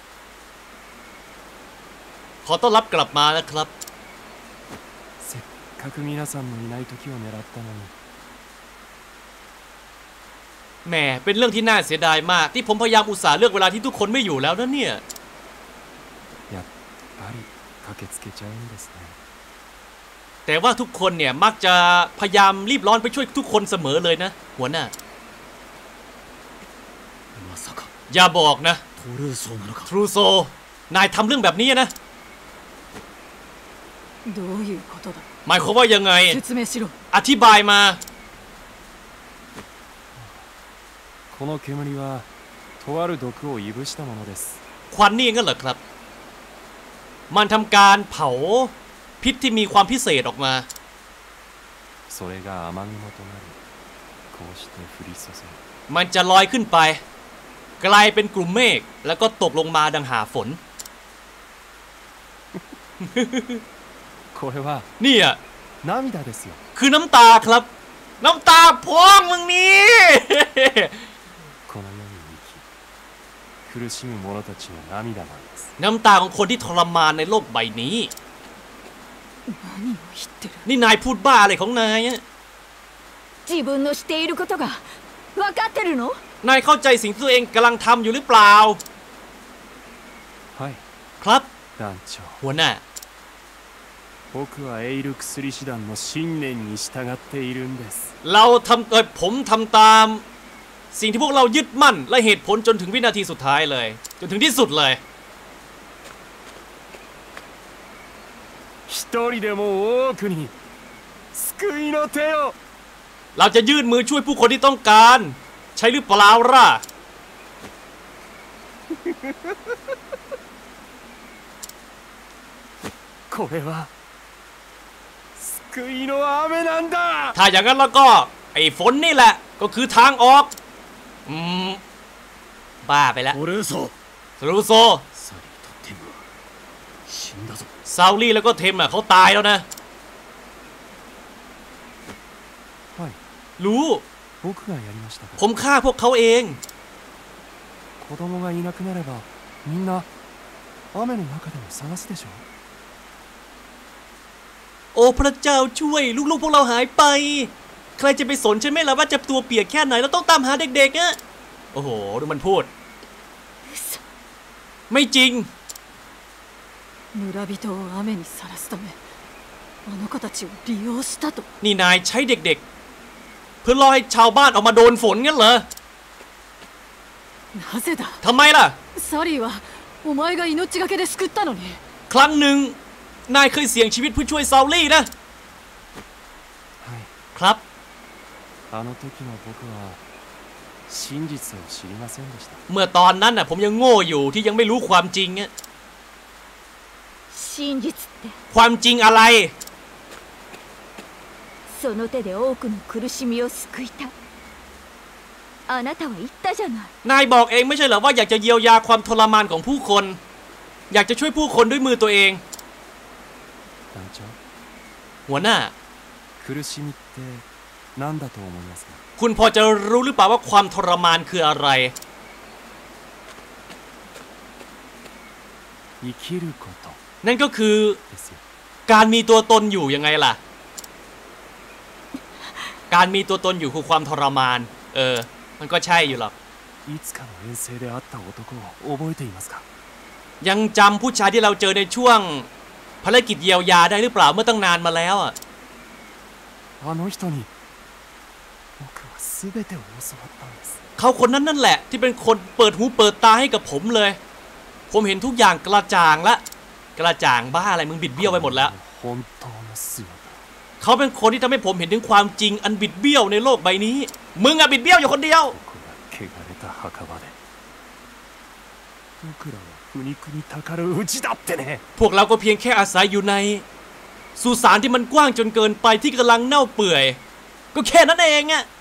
ขอต้อนรับกลับมานะครับせっかく皆さんのいない時を狙ったのに。 แหมเป็นเรื่องที่น่าเสียดายมากที่ผมพยายามอุตส่าห์เลือกเวลาที่ทุกคนไม่อยู่แล้วนะเนี่ยやっぱり駆けつけちゃうんですね。 แต่ว่าทุกคนเนี่ยมักจะพยายามรีบร้อนไปช่วยทุกคนเสมอเลยนะหัวหน้าまさかอย่าบอกนะトルーソーなのか。 ทรูโซนายทำเรื่องแบบนี้นะどういうことだ。 หมายความว่ายังไง説明しろ。 อธิบายมาこの煙はとある毒をいぶしたものです。 ควันนี่งั้นเหรอครับ มันทำการเผาพิษที่มีความพิเศษออกมาそれが雨雲となり、こうして降り注ぐ。 มันจะลอยขึ้นไป กลายเป็นกลุ่มเมฆแล้วก็ตกลงมาดังหาฝนこれはนี่อ่ะ涙ですよ。 คือน้ำตาครับ น้ำตาพ่องมึงนี้この世に生き苦しむ者たちの涙なんです。 น้ำตาของคนที่ทรมานในโลกใบนี้何を言ってる。 นี่นายพูดบ้าอะไรของนายอะ自分のしていることが分かってるの？ นายเข้าใจสิ่งที่ตัวเองกำลังทำอยู่หรือเปล่าはい、 ครับ団長。 หัวหน้า僕はエイルクスリ師団の信念に従っているんです。 เราทำผมทำตามสิ่งที่พวกเรายึดมั่นและเหตุผลจนถึงวินาทีสุดท้ายเลย จนถึงที่สุดเลย一人でも多くに救いの手を。 เราจะยื่นมือช่วยผู้คนที่ต้องการ ใช่หรือเปล่าล่ะこれは救いの雨なんだ。 ถ้าอย่างนั้นแล้วก็ไอ้ฝนนี่แหละก็คือทางออกบ้าไปแล้วトルーソー。 ทรูโซサリーとテムは死んだぞ。 ซาวลี่แล้วก็เทมอ่ะเขาตายแล้วนะはい、 รู้僕がやりましたかผมฆ่าพวกเขาเอง子供がいなくなればみんな雨の中でも探すでしょ。 โอ้พระเจ้าช่วยลูกๆพวกเราหายไป ใครจะไปสนใช่ไหมล่ะว่าจะตัวเปียกแค่ไหนเราต้องตามหาเด็กๆอะโอ้โหดูมันพูด ไม่จริง村人を雨にさらすためあの子たちを利用したと。 นี่นายใช้เด็กๆ เพื่อรอให้ชาวบ้านออกมาโดนฝนงั้นเหรอなぜだ。 ทำไมล่ะサリーはお前が命がけで救ったのに。 ครั้งหนึ่งนายเคยเสี่ยงชีวิตเพื่อช่วยซาวลี่นะはい、 ครับあの時の僕は真実を知りませんでした。 เมื่อตอนนั้นน่ะผมยังโง่อยู่ที่ยังไม่รู้ความจริงอะ真実ってความจริงอะไรその手で多くの苦しみを救いたい。あなたは言ったじゃない。 นายบอกเองไม่ใช่เหรอว่าอยากจะเยียวยาความทรมานของผู้คน อยากจะช่วยผู้คนด้วยมือตัวเอง団長、 หัวหน้า苦しみって何だと思いますか。 คุณพอจะรู้หรือเปล่าว่าความทรมานคืออะไร生きることนั่นก็คือですよ。 การมีตัวตนอยู่ยังไงล่ะ การมีตัวตนอยู่คือความทรมาน มันก็ใช่อยู่หรอกいつかの遠征で会った男を覚えていますか？ ยังจำผู้ชายที่เราเจอในช่วงภารกิจเยียวยาได้หรือเปล่าเมื่อตั้งนานมาแล้วอ่ะあの人に僕は全てを教わったんです。 เขาคนนั้นนั่นแหละที่เป็นคนเปิดหูเปิดตาให้กับผมเลยผมเห็นทุกอย่างกระจ่างละกระจ่างบ้าอะไรมึงบิดเบี้ยวไปหมดแล้ว本当の姿。 เขาเป็นคนที่ทำให้ผมเห็นถึงความจริงอันบิดเบี้ยวในโลกใบนี้มึงอะบิดเบี้ยวอยู่คนเดียว汚れた墓場で僕らは腐肉にたかるうちだってね。 พวกเราก็เพียงแค่อาศัยอยู่ในสุสานที่มันกว้างจนเกินไปที่กำลังเน่าเปื่อยก็แค่นั้นเองอะ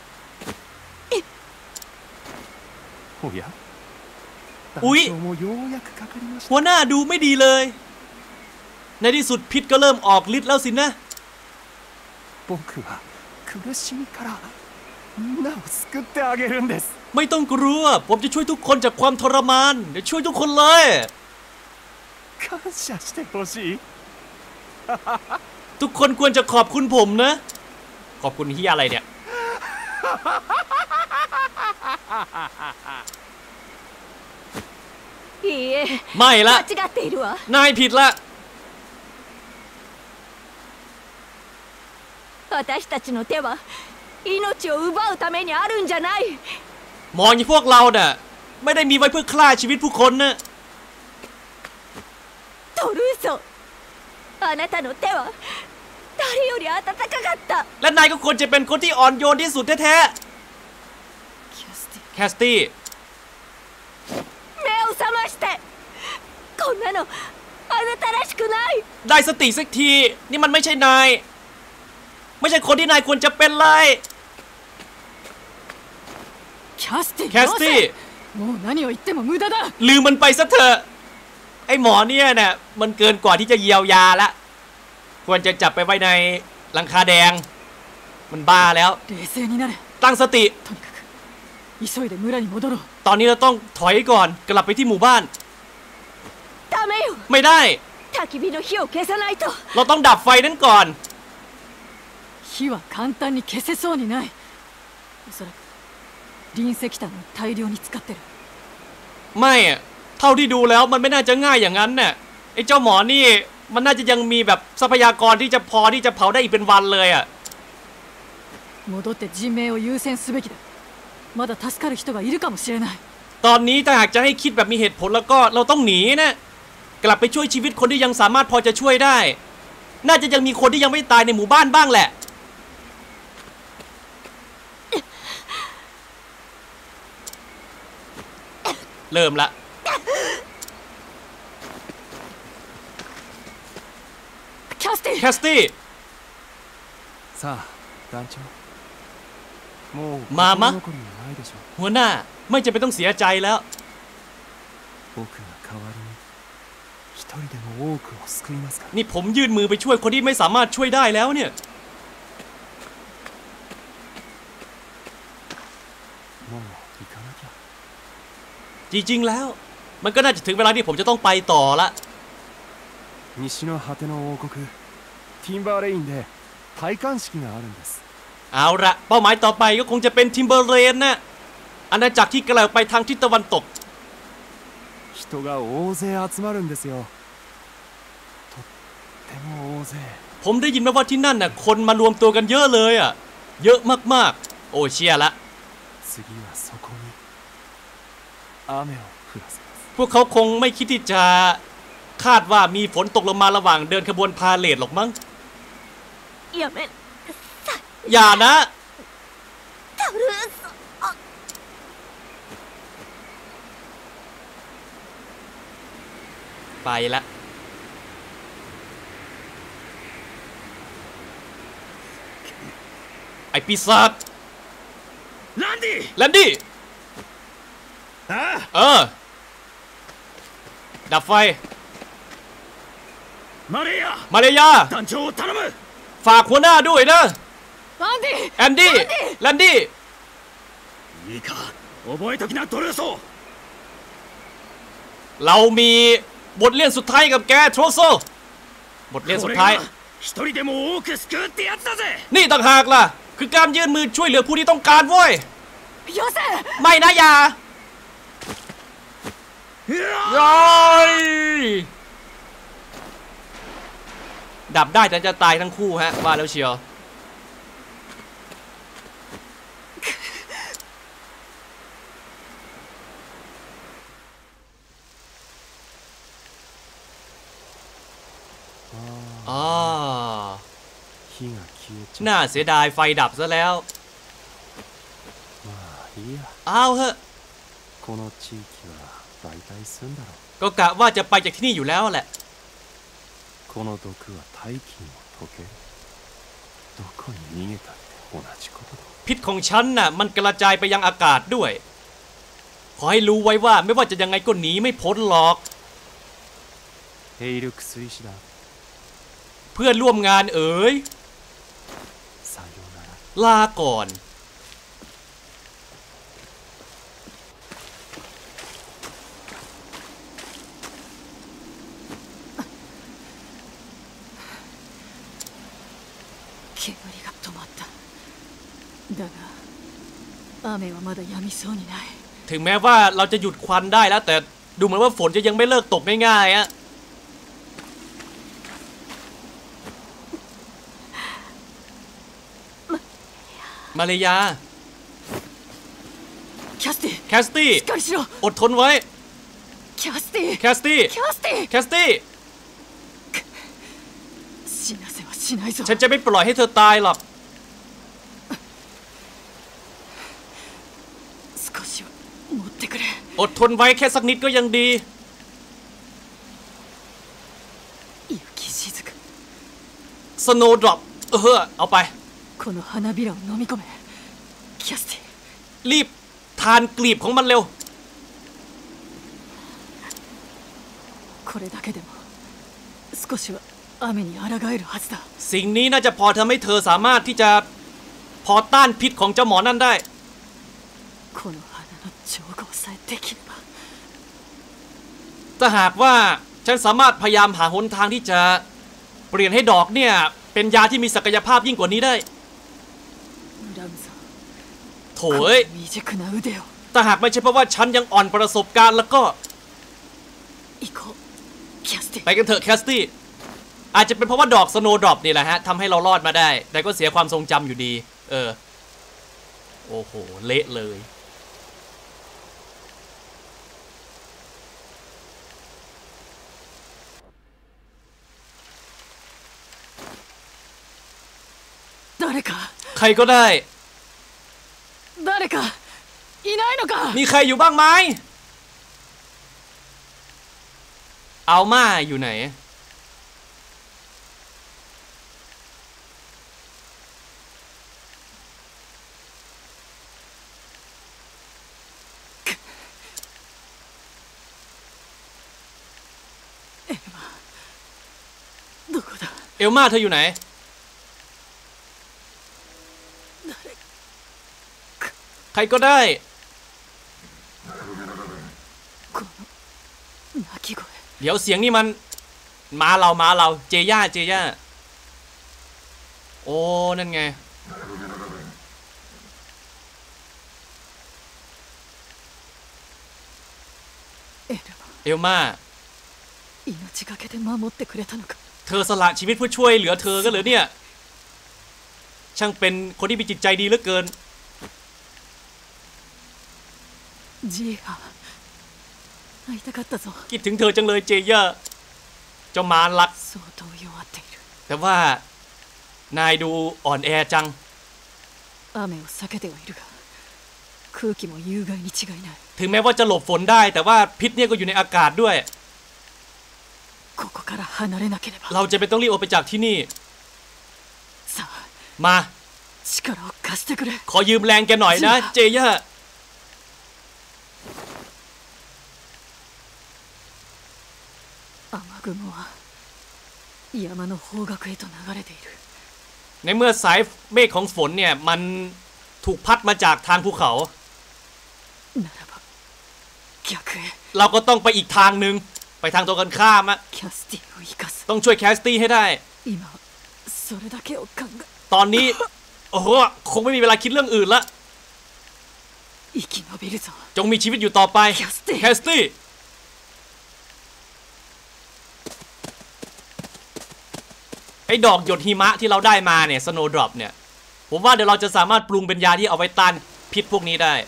おや団長もようやくかかりました。 หัวหน้าดูไม่ดีเลยในที่สุดพิษก็เริ่มออกฤทธิ์แล้วสินะ僕は苦しみからみんなを救ってあげるんです。 ไม่ต้องกลัวผมจะช่วยทุกคนจากความทรมานเดี๋ยวช่วยทุกคนเลย感謝してほしい。 ทุกคนควรจะขอบคุณผมนะขอบคุณเฮียอะไรเนี่ยいいえไม่ละ間違っているわ。 นายผิดละ私たちの手は命を奪うためにあるんじゃない。 มองอย่างพวกเราเนี่ยไม่ได้มีไว้เพื่อฆ่าชีวิตผู้คนนะトルーソあなたの手は誰より温かかった。 และนายก็ควรจะเป็นคนที่อ่อนโยนที่สุดแท้ๆแคสตี้目を覚まして。こんなのあなたらしくない。 ได้สติสักทีนี่มันไม่ใช่นายไม่ใช่คนที่นายควรจะเป็นเลยキャスティแคสตี้もう何を言っても無駄だ。 ลืมมันไปซะเถอะไอ้หมอเนี่ยเนี่ยมันเกินกว่าที่จะเยียวยาละควรจะจับไปไว้ในหลังคาแดงมันบ้าแล้ว冷静になれ。 ตั้งสติとにかく急いで村に戻ろう。 ตอนนี้เราต้องถอยก่อนกลับไปที่หมู่บ้านダメよ。 ไม่ได้焚き火の火を消さないと。 เราต้องดับไฟนั้นก่อน火は簡単に消せそうにない。おそらく隕石炭を大量に使ってる。 ไม่เท่าที่ดูแล้วมันไม่น่าจะง่ายอย่างนั้นน่ะไอ้เจ้าหมอนี่มันน่าจะยังมีแบบทรัพยากรที่จะพอที่จะเผาได้อีกเป็นวันเลยอ่ะ戻って人命を優先すべきだ。まだ助かる人がいるかもしれない。 ตอนนี้ถ้าหากจะให้คิดแบบมีเหตุผลแล้วก็เราต้องหนีนะกลับไปช่วยชีวิตคนที่ยังสามารถพอจะช่วยได้น่าจะยังมีคนที่ยังไม่ตายในหมู่บ้านบ้างแหละเริ่มละキャスティแคสตี้さあ団長もうまあま残りはないでしょう。 หัวหน้าไม่จำเป็นต้องเสียใจแล้ว僕が代わりに一人でも多くを救いますから。 นี่ผมยื่นมือไปช่วยคนที่ไม่สามารถช่วยได้แล้วเนี่ยもう行かなきゃ。 จริงๆแล้วมันก็น่าจะถึงเวลาที่ผมจะต้องไปต่อละ西の果ての王国ティンバーレインで戴冠式があるんです。 เอาละเป้าหมายต่อไปก็คงจะเป็นทิมเบอร์เรนนะอาณาจักรที่กำลังไปทางทิศตะวันตก人が大勢集まるんですよ。とっても大勢。 ผมได้ยินมาว่าที่นั่นน่ะคนมารวมตัวกันเยอะเลยอ่ะเยอะมากๆโอ้เชียละ次はそこに雨を降らせます。 พวกเขาคงไม่คิดที่จะคาดว่ามีฝนตกลงมาระหว่างเดินขบวนพาเหรดหรอกมั้งやめอย่านะトルーソ。 ไปละไอ้ปีศาจランディแลนดี้ดับไฟマレーヤมาเลยา団長を頼む。 ฝากหัวหน้าด้วยนะアンディแอนดี้แลนดี้いいか覚えときなトルーソー。 เรามีบทเรียนสุดท้ายกับแกโทรโซบทเรียนสุดท้าย一人でも多く救うってやつだぜ。 นี่ต่างหากล่ะคือการยื่นมือช่วยเหลือผู้ที่ต้องการเว้ยよせไม่นะอย่าย้อยดับได้แต่จะตายทั้งคู่ฮะว่าแล้วเชียวอ๋อน่าเสียดายไฟดับซะแล้วอ้าวเหอะก็กะว่าจะไปจากที่นี่อยู่แล้วแหละพิษของฉันน่ะมันกระจายไปยังอากาศด้วยขอให้รู้ไว้ว่าไม่ว่าจะยังไงก็หนีไม่พ้นหรอกเพื่อนร่วมงานเอ๋ยลาก่อน煙が止まっただが雨はまだ止みそうにないถึงแม้ว่าเราจะหยุดควันได้แล้วแต่ดูเหมือนว่าฝนจะยังไม่เลิกตกง่ายๆอะมาเลยาキャスティแคสตี้しっかりしろอดทนไว้キャスティแคสตี้キャスティแคสตี้死なせはしないぞฉันจะไม่ปล่อยให้เธอตายหรอก少しは持ってくれอดทนไว้แค่สักนิดก็ยังดี雪しずくสโนว์ดรอปเอาไปこの花びらを飲み込めキャスティรีบทานกลีบของมันเร็วこれだけでも少しは雨に抗えるはずだสิ่งนี้น่าจะพอทำให้เธอสามารถที่จะพอต้านพิษของเจ้าหมอนั่นได้この花の調合さえできればถ้าหากว่าฉันสามารถพยายามหาหนทางที่จะเปลี่ยนให้ดอกเนี่ยเป็นยาที่มีศักยภาพยิ่งกว่านี้ได้โถ่เอ้ยแต่หากไม่ใช่เพราะว่าฉันยังอ่อนประสบการณ์แล้วก็ไปกันเถอะแคสตี้อาจจะเป็นเพราะว่าดอกสโนว์ดรอปนี่แหละฮะทำให้เรารอดมาได้แต่ก็เสียความทรงจำอยู่ดีโอ้โหเละเลยใครก็ได้มีใครอยู่บ้างไหมอัลม่าอยู่ไหนเอลม่าเธออยู่ไหนใครก็ได้เดี๋ยวเสียงนี่มันมาเราเจย่าโอ้นั่นไงเอลม่าเธอสละชีวิตเพื่อช่วยเหลือเธอก็เหรอเนี่ยช่างเป็นคนที่มีจิตใจดีเหลือเกินคิดถึงเธอจังเลยเจย่าเจ้ามารรักแต่ว่านายดูอ่อนแอจังถึงแม้ว่าจะหลบฝนได้แต่ว่าพิษเนี่ยก็อยู่ในอากาศด้วยเราจะเป็นต้องรีบออกไปจากที่นี่มาขอยืมแรงแกหน่อยนะเจย่าในเมื่อสายเมฆของฝนเนี่ยมันถูกพัดมาจากทางภูเขาเราก็ต้องไปอีกทางหนึ่งไปทางตรงกันข้ามอะต้องช่วยแคสตี้ให้ได้ตอนนี้โอ้โหคงไม่มีเวลาคิดเรื่องอื่นละ生き延びるぞจงมีชีวิตอยู่ต่อไปキャスティแคสตี้ไอ้ดอกหยดหิมะที่เราได้มาเนี่ยสโนว์ดรอปเนี่ยผมว่าเดี๋ยวเราจะสามารถปรุงเป็นยาที่เอาไว้ต้านพิษพวกนี้ได้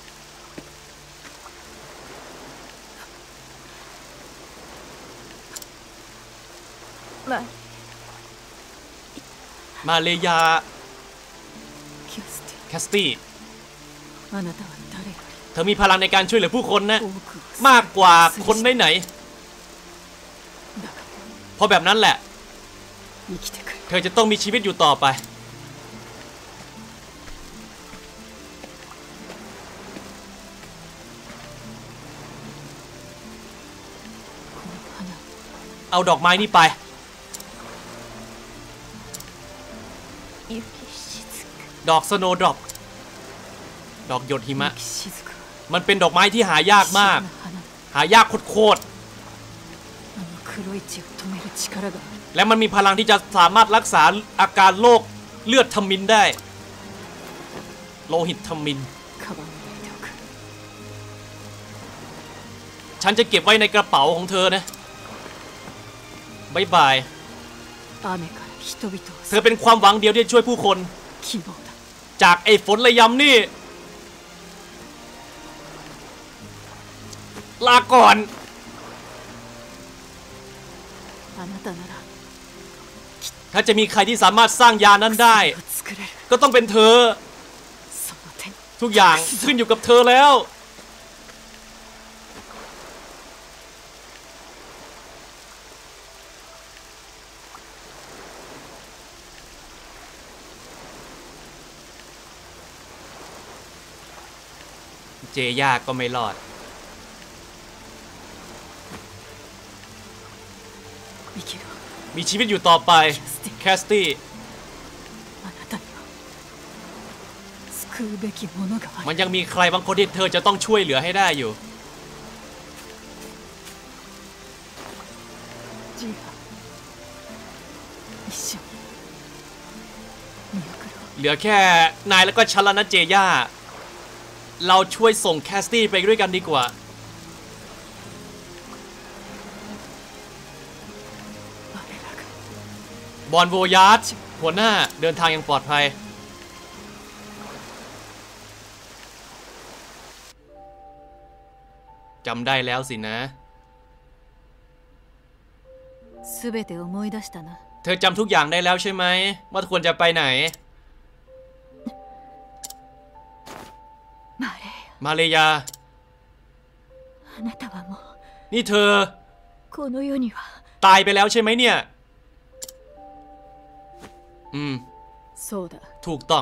มาเลยาキャステแคสตี้ィあなたは誰よเธอมีพลังในการช่วยเหลือผู้คนนะり多くをมากกว่าคนไหนだからๆเพราะแบบนั้นแหละ生きてくれเธอจะต้องมีชีวิตอยู่ต่อไปこの花เอาดอกไม้นี้ไป雪しずくดอกสโนว์ดรอปดอกหยดหิมะ雪しずくはมันเป็นดอกไม้ที่หายากมาก不思議な花หายากโคตรあの黒い血を止める力があるๆและมันมีพลังที่จะสามารถรักษาอาการโรคเลือดทมินได้ โลหิตทมินカバンに入れておくฉันจะเก็บไว้ในกระเป๋าของเธอนะบายบาย雨から人々をเธอเป็นความหวังเดียวที่จะช่วยผู้คน希望だจากไอ้ฝนระยำนี่ ลาก่อนあなたならถ้าจะมีใครที่สามารถสร้างยานั้นได้薬を作れるก็ต้องเป็นเธอその手にทุกอย่างขึ้นอยู่กับเธอแล้ว เจย่าก็ไม่รอด生きろมีชีวิตอยู่ต่อไป แคสตี้あなたには救うべきものがあมัるนยังมีใครบางคนที่เธอจะต้องช่วยเหลือให้ได้อยู่ジーハ一緒に見送ろうเหลือแค่นายแล้วก็ฉันแล้วนะเจย่า เราช่วยส่งแคสตี้ไปด้วยกันดีกว่า我らがบอลโวยาร์ดหัวหน้าเดินทางอย่างปลอดภัย จำได้แล้วสินะすべて思い出したなเธอจำทุกอย่างได้แล้วใช่ไหม ว่าควรจะไปไหนマレมาเลยาーあなたはもうนี่เธอこの世にはตายไปแล้วใช่ไหมเนี่ยそうだถูกต้อง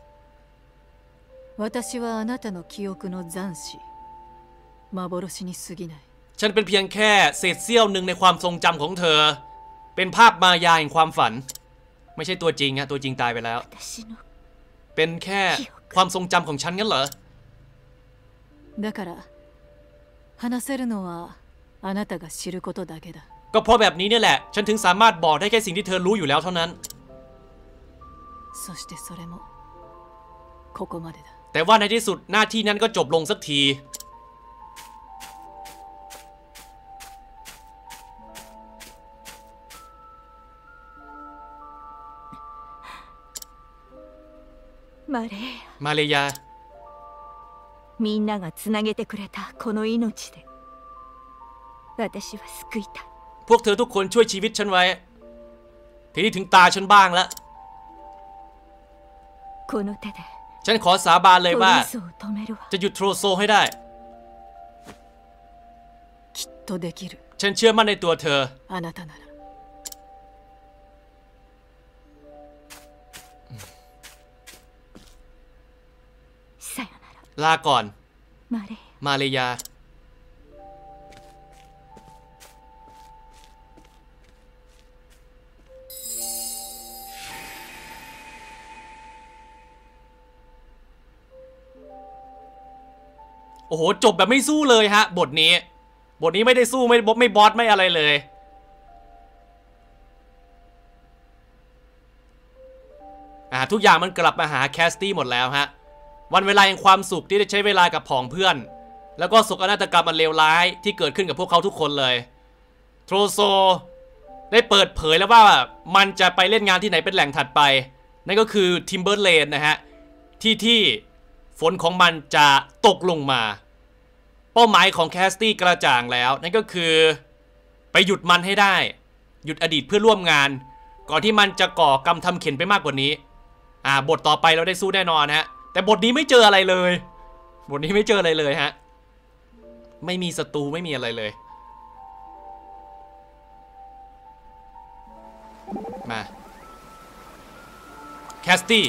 私はあなたの記憶の残滓幻に過ぎないฉันเป็นเพียงแค่เศษเสี้ยวหนึ่งในความทรงจำของเธอ เป็นภาพมายาแห่งความฝัน ไม่ใช่ตัวจริงอะตัวจริงตายไปแล้ว私のเป็นแค่ความทรงจำของฉันงั้นเหรอだから話せるのはあなたが知ることだけだก็เพราะแบบนี้เนี่ยแหละ ฉันถึงสามารถบอกได้แค่สิ่งที่เธอรู้อยู่แล้วเท่านั้นそしてそれもここまでだแต่ว่าในที่สุดหน้าที่นั้นก็จบลงสักทีマレーมาเลยาみんながつなげてくれたこの命で私は救いたいพวกเธอทุกคนช่วยชีวิตฉันไว้ ทีนี้ถึงตาฉันบ้างแล้วこの手でฉันขอสาบานเลยトว่าリーソを止めるわจะหยุดโทรโซให้ได้きっとできるฉันเชื่อมั่นในตัวเธอあなたならさよなลาก่อนらマレーมาเลยา โอ้โห จบแบบไม่สู้เลยฮะ บทนี้ บทนี้ไม่ได้สู้ไม่บอสไม่อะไรเลย ทุกอย่างมันกลับมาหาแคสตี้หมดแล้วฮะวันเวลาแห่งความสุขที่ได้ใช้เวลากับผองเพื่อนแล้วก็โศกนาฏกรรมอันเลวร้ายที่เกิดขึ้นกับพวกเขาทุกคนเลยโทรโซได้เปิดเผยแล้วว่ามันจะไปเล่นงานที่ไหนเป็นแหล่งถัดไปนั่นก็คือทิมเบอร์เลนนะฮะที่ฝนของมันจะตกลงมาเป้าหมายของแคสตี้กระจ่างแล้วนั่นก็คือไปหยุดมันให้ได้หยุดอดีตเพื่อร่วมงานก่อนที่มันจะก่อกรรมทำเข็ญไปมากกว่านี้บทต่อไปเราได้สู้แน่นอนฮะแต่บทนี้ไม่เจออะไรเลยบทนี้ไม่เจออะไรเลยฮะไม่มีศัตรูไม่มีอะไรเลยมาแคสตี้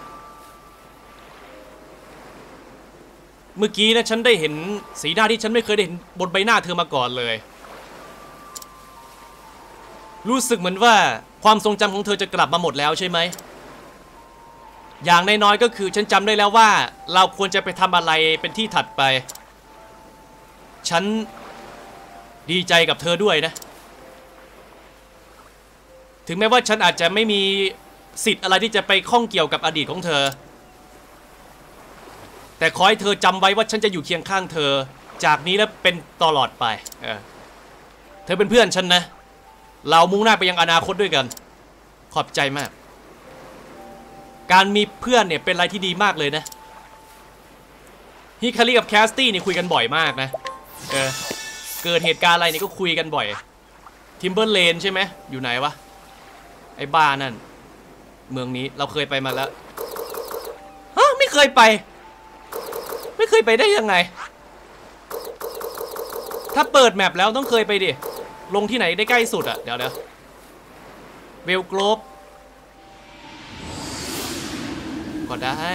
เมื่อกี้นะฉันได้เห็นสีหน้าที่ฉันไม่เคยได้เห็นบนใบหน้าเธอมาก่อนเลยรู้สึกเหมือนว่าความทรงจำของเธอจะกลับมาหมดแล้วใช่ไหมอย่างน้อยๆก็คือฉันจำได้แล้วว่าเราควรจะไปทำอะไรเป็นที่ถัดไปฉันดีใจกับเธอด้วยนะถึงแม้ว่าฉันอาจจะไม่มีสิทธิ์อะไรที่จะไปข้องเกี่ยวกับอดีตของเธอแต่ขอให้เธอจำไว้ว่าฉันจะอยู่เคียงข้างเธอจากนี้และเป็นตลอดไปเธอเป็นเพื่อนฉันนะเรามุ่งหน้าไปยังอนาคตด้วยกันขอบใจมากการมีเพื่อนเนี่ยเป็นอะไรที่ดีมากเลยนะฮิคาริกับแคสตี้นี่คุยกันบ่อยมากนะเกิดเหตุการณ์อะไรนี่ก็คุยกันบ่อยทิมเบอร์เลนใช่ไหมอยู่ไหนวะไอ้บ้านั่นเมืองนี้เราเคยไปมาแล้วไม่เคยไปได้ยังไงถ้าเปิดแมปแล้วต้องเคยไปดิลงที่ไหนได้ใกล้สุดอะเดี๋ยวเวลโกลบก็ได้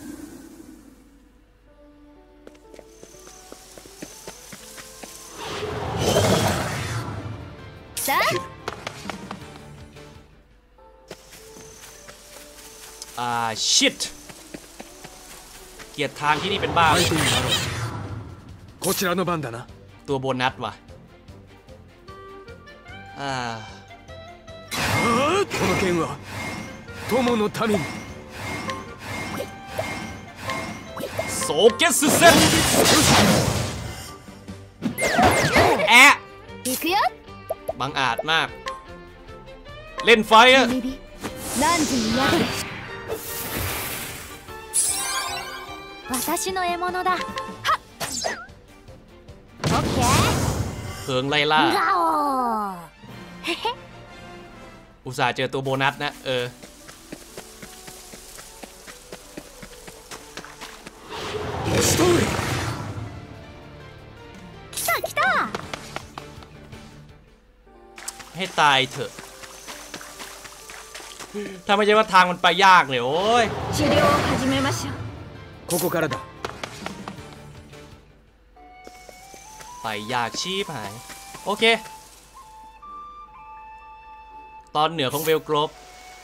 ชิตเกียรติทางที่นี่เป็นบ้าตัวโบนัสว่ะโซเกสึเซนบังอาจมากเล่นไฟอะ私の獲物だオッケーเพิงไล่ล่าอุตส่าห์เจอตัวโบนัสนะให้ตายเถอะถ้าไม่ใช่ว่าทางมันไปยากเลยโอ้ยここからだไปยากชีพหายโอเคตอนเหนือของเวลโกรบ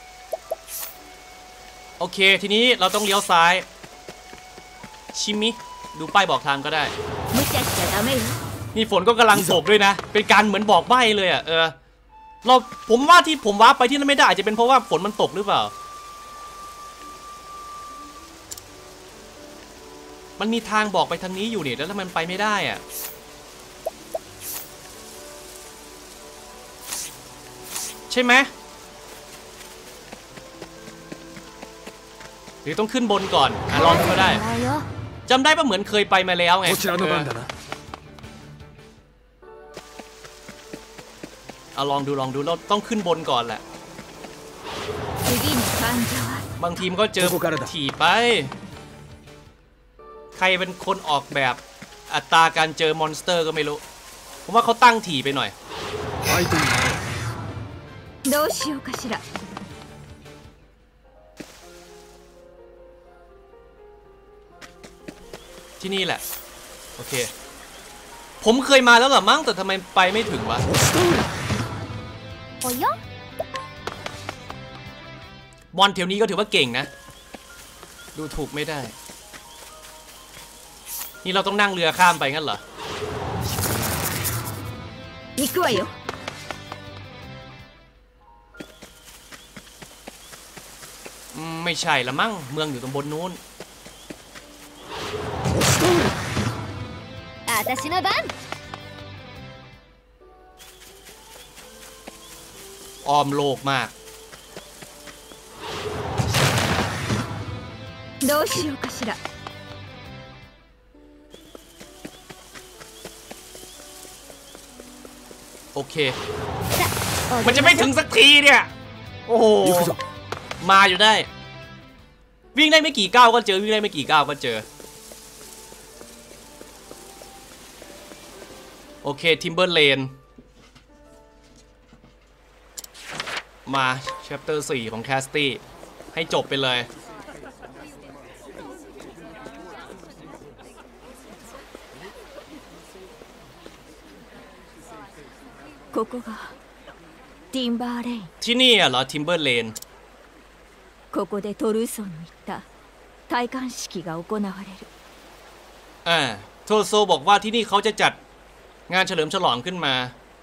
โอเคทีนี้เราต้องเลี้ยวซ้ายชิมิดูป้ายบอกทางก็ได้นี่ฝนก็กำลังตกด้วยนะเป็นการเหมือนบอกใบ้เลยอ่ะผมว่าที่ผมว้าไปที่นั่นไม่ได้อาจจะเป็นเพราะว่าฝนมันตกหรือเปล่ามันมีทางบอกไปทางนี้อยู่นี่แล้วทำไมมันไปไม่ได้อ่ะใช่ไหมหรือต้องขึ้นบนก่อนลองดูก็ได้จำได้ป่ะเหมือนเคยไปมาแล้วไงลองดูเราต้องขึ้นบนก่อนแหละบางทีมก็เจอถี่ไปใครเป็นคนออกแบบอัตราการเจอมอนสเตอร์ก็ไม่รู้ผมว่าเขาตั้งถี่ไปหน่อยที่นี่แหละโอเคผมเคยมาแล้วเหรอมั้งแต่ทำไมไปไม่ถึงวะมอนแถวนี้ก็ถือว่าเก่งนะดูถูกไม่ได้นี่เราต้องนั่งเรือข้ามไปงั้นเหรอไม่ใช่ละมั้งเมืองอยู่ตรงบนนู้น私の番อ้อมโลกมากどうしようかしらโอเคมันจะไม่ถึงสักทีเนี่ยโอ้โหมาอยู่ได้วิ่งได้ไม่กี่ก้าวก็เจอวิ่งได้ไม่กี่ก้าวก็เจอโอเคทิมเบอร์เลนมา chapter 4 ของแคสตี้ให้จบไปเลยここがティンバーレインที่นี่เหรอทิมเบอร์เลนここでトルーソンの言った戴冠式が行われるโทโซบอกว่าที่นี่เขาจะจัดงานเฉลิมฉลองขึ้นมา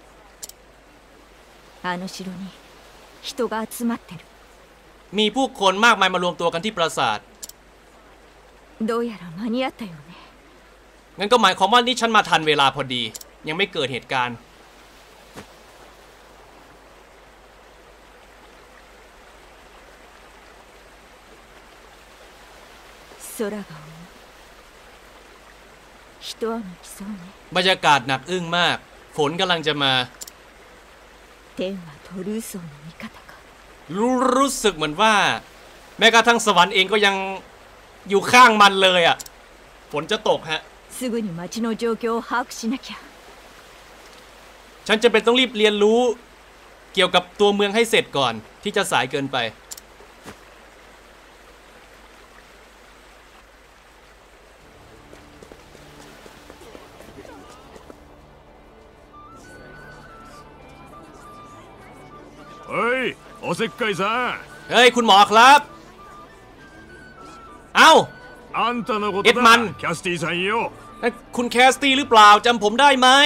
あの城に人が集まってるมีผู้คนมากมายมารวมตัวกันที่ปราสาทどうやら間に合ったよねงั้นก็หมายความว่านี่ฉันมาทันเวลาพอดียังไม่เกิดเหตุการณ์空が人は泣きそうねบรรยากาศหนักอึ้งมากฝนกำลังจะมา天はトルーソンの味方かรู้สึกเหมือนว่าแม้กระทั่งสวรรค์เองก็ยังอยู่ข้างมันเลยอ่ะฝนจะตกฮะすぐに町の状況を把握しなきゃฉันจะเป็นต้องรีบเรียนรู้เกี่ยวกับตัวเมืองให้เสร็จก่อนที่จะสายเกินไปเฮ้ยโอเซกไกซังเฮ้ยคุณหมอครับเอ้าเอ็ดมันキャスティさんよคุณแคสตี้หรือเปล่าจำผมได้ไหม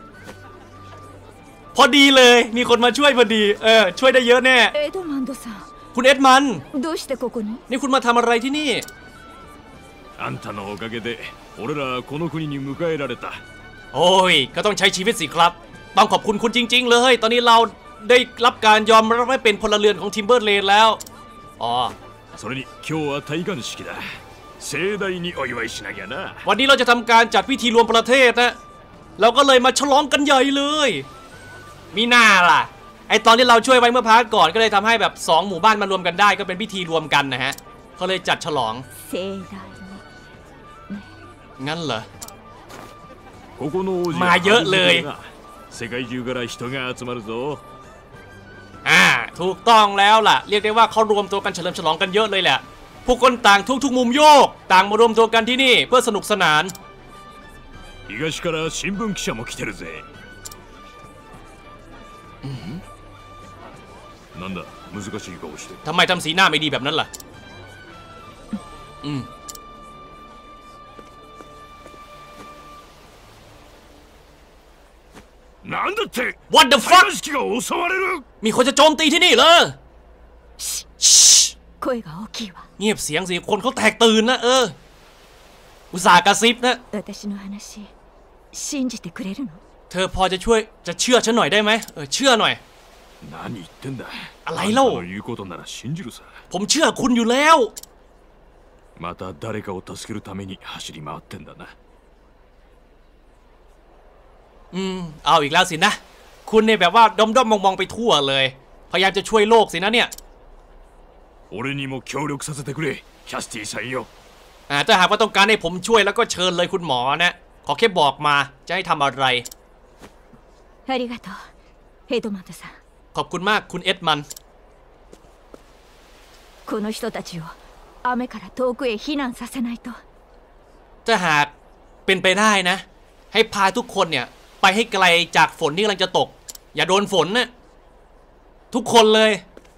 พอดีเลยมีคนมาช่วยพอดีช่วยได้เยอะแน่เอ็ดมันคุณเอ็ดมันนี่คุณมาทำอะไรที่นี่あんたのおかげで俺らこの国に迎えられたโอ้ยก็ต้องใช้ชีวิตสิครับต้องขอบคุณคุณจริงๆเลยตอนนี้เราได้รับการยอมรับให้เป็นพลเรือนของทิมเบอร์เลนแล้วอ๋อそれに今日は戴冠式だ盛大にお祝いしなきゃなวันนี้เราจะทำการจัดพิธีรวมประเทศนะเราก็เลยมาฉลองกันใหญ่เลยมีหน้าล่ะไอตอนที่เราช่วยไว้เมื่อพาร์ทก่อนก็เลยทำให้แบบ2หมู่บ้านมารวมกันได้ก็เป็นพิธีรวมกันนะฮะเขาเลยจัดฉลองงั้นเหรอมาเยอะเลย世界中から人が集まるぞถูกต้องแล้วล่ะเรียกได้ว่าเขารวมตัวกันเฉลิมฉลองกันเยอะเลยแหละผู้คนต่างทุกมุมโยกต่างมารวมตัวกันที่นี่เพื่อสนุกสนาน東から新聞記者も来てるぜなんだ難しい顔してทำไมทำสีหน้าไม่ดีแบบนั้นล่ะなんだって What the fuck 式が襲われるมีคนจะโจมตีที่นี่เลยเงียบเสียงสิคนเขาแตกตื่นนะอุตส่าห์กระซิบนะเธอพอจะช่วยจะเชื่อฉันหน่อยได้ไหมเชื่อหน่อยอะไรเล่าผมเชื่อคุณอยู่แล้วまた誰かを助けるために走り回ってんだなเอาอีกแล้วสินะคุณเนี่ยแบบว่าด้อมๆมองๆไปทั่วเลยพยายามจะช่วยโลกสินะเนี่ย俺にも協力させてくれキャスティさんよถ้าหากว่าต้องการให้ผมช่วยแล้วก็เชิญเลยคุณหมอนะขอแค่บอกมาจะให้ทำอะไรขอบคุณมากคุณเอ็ดมันถ้าหากเป็นไปได้นะให้พาทุกคนเนี่ยไปให้ไกลจากฝนที่กำลังจะตกอย่าโดนฝนนะทุกคนเลย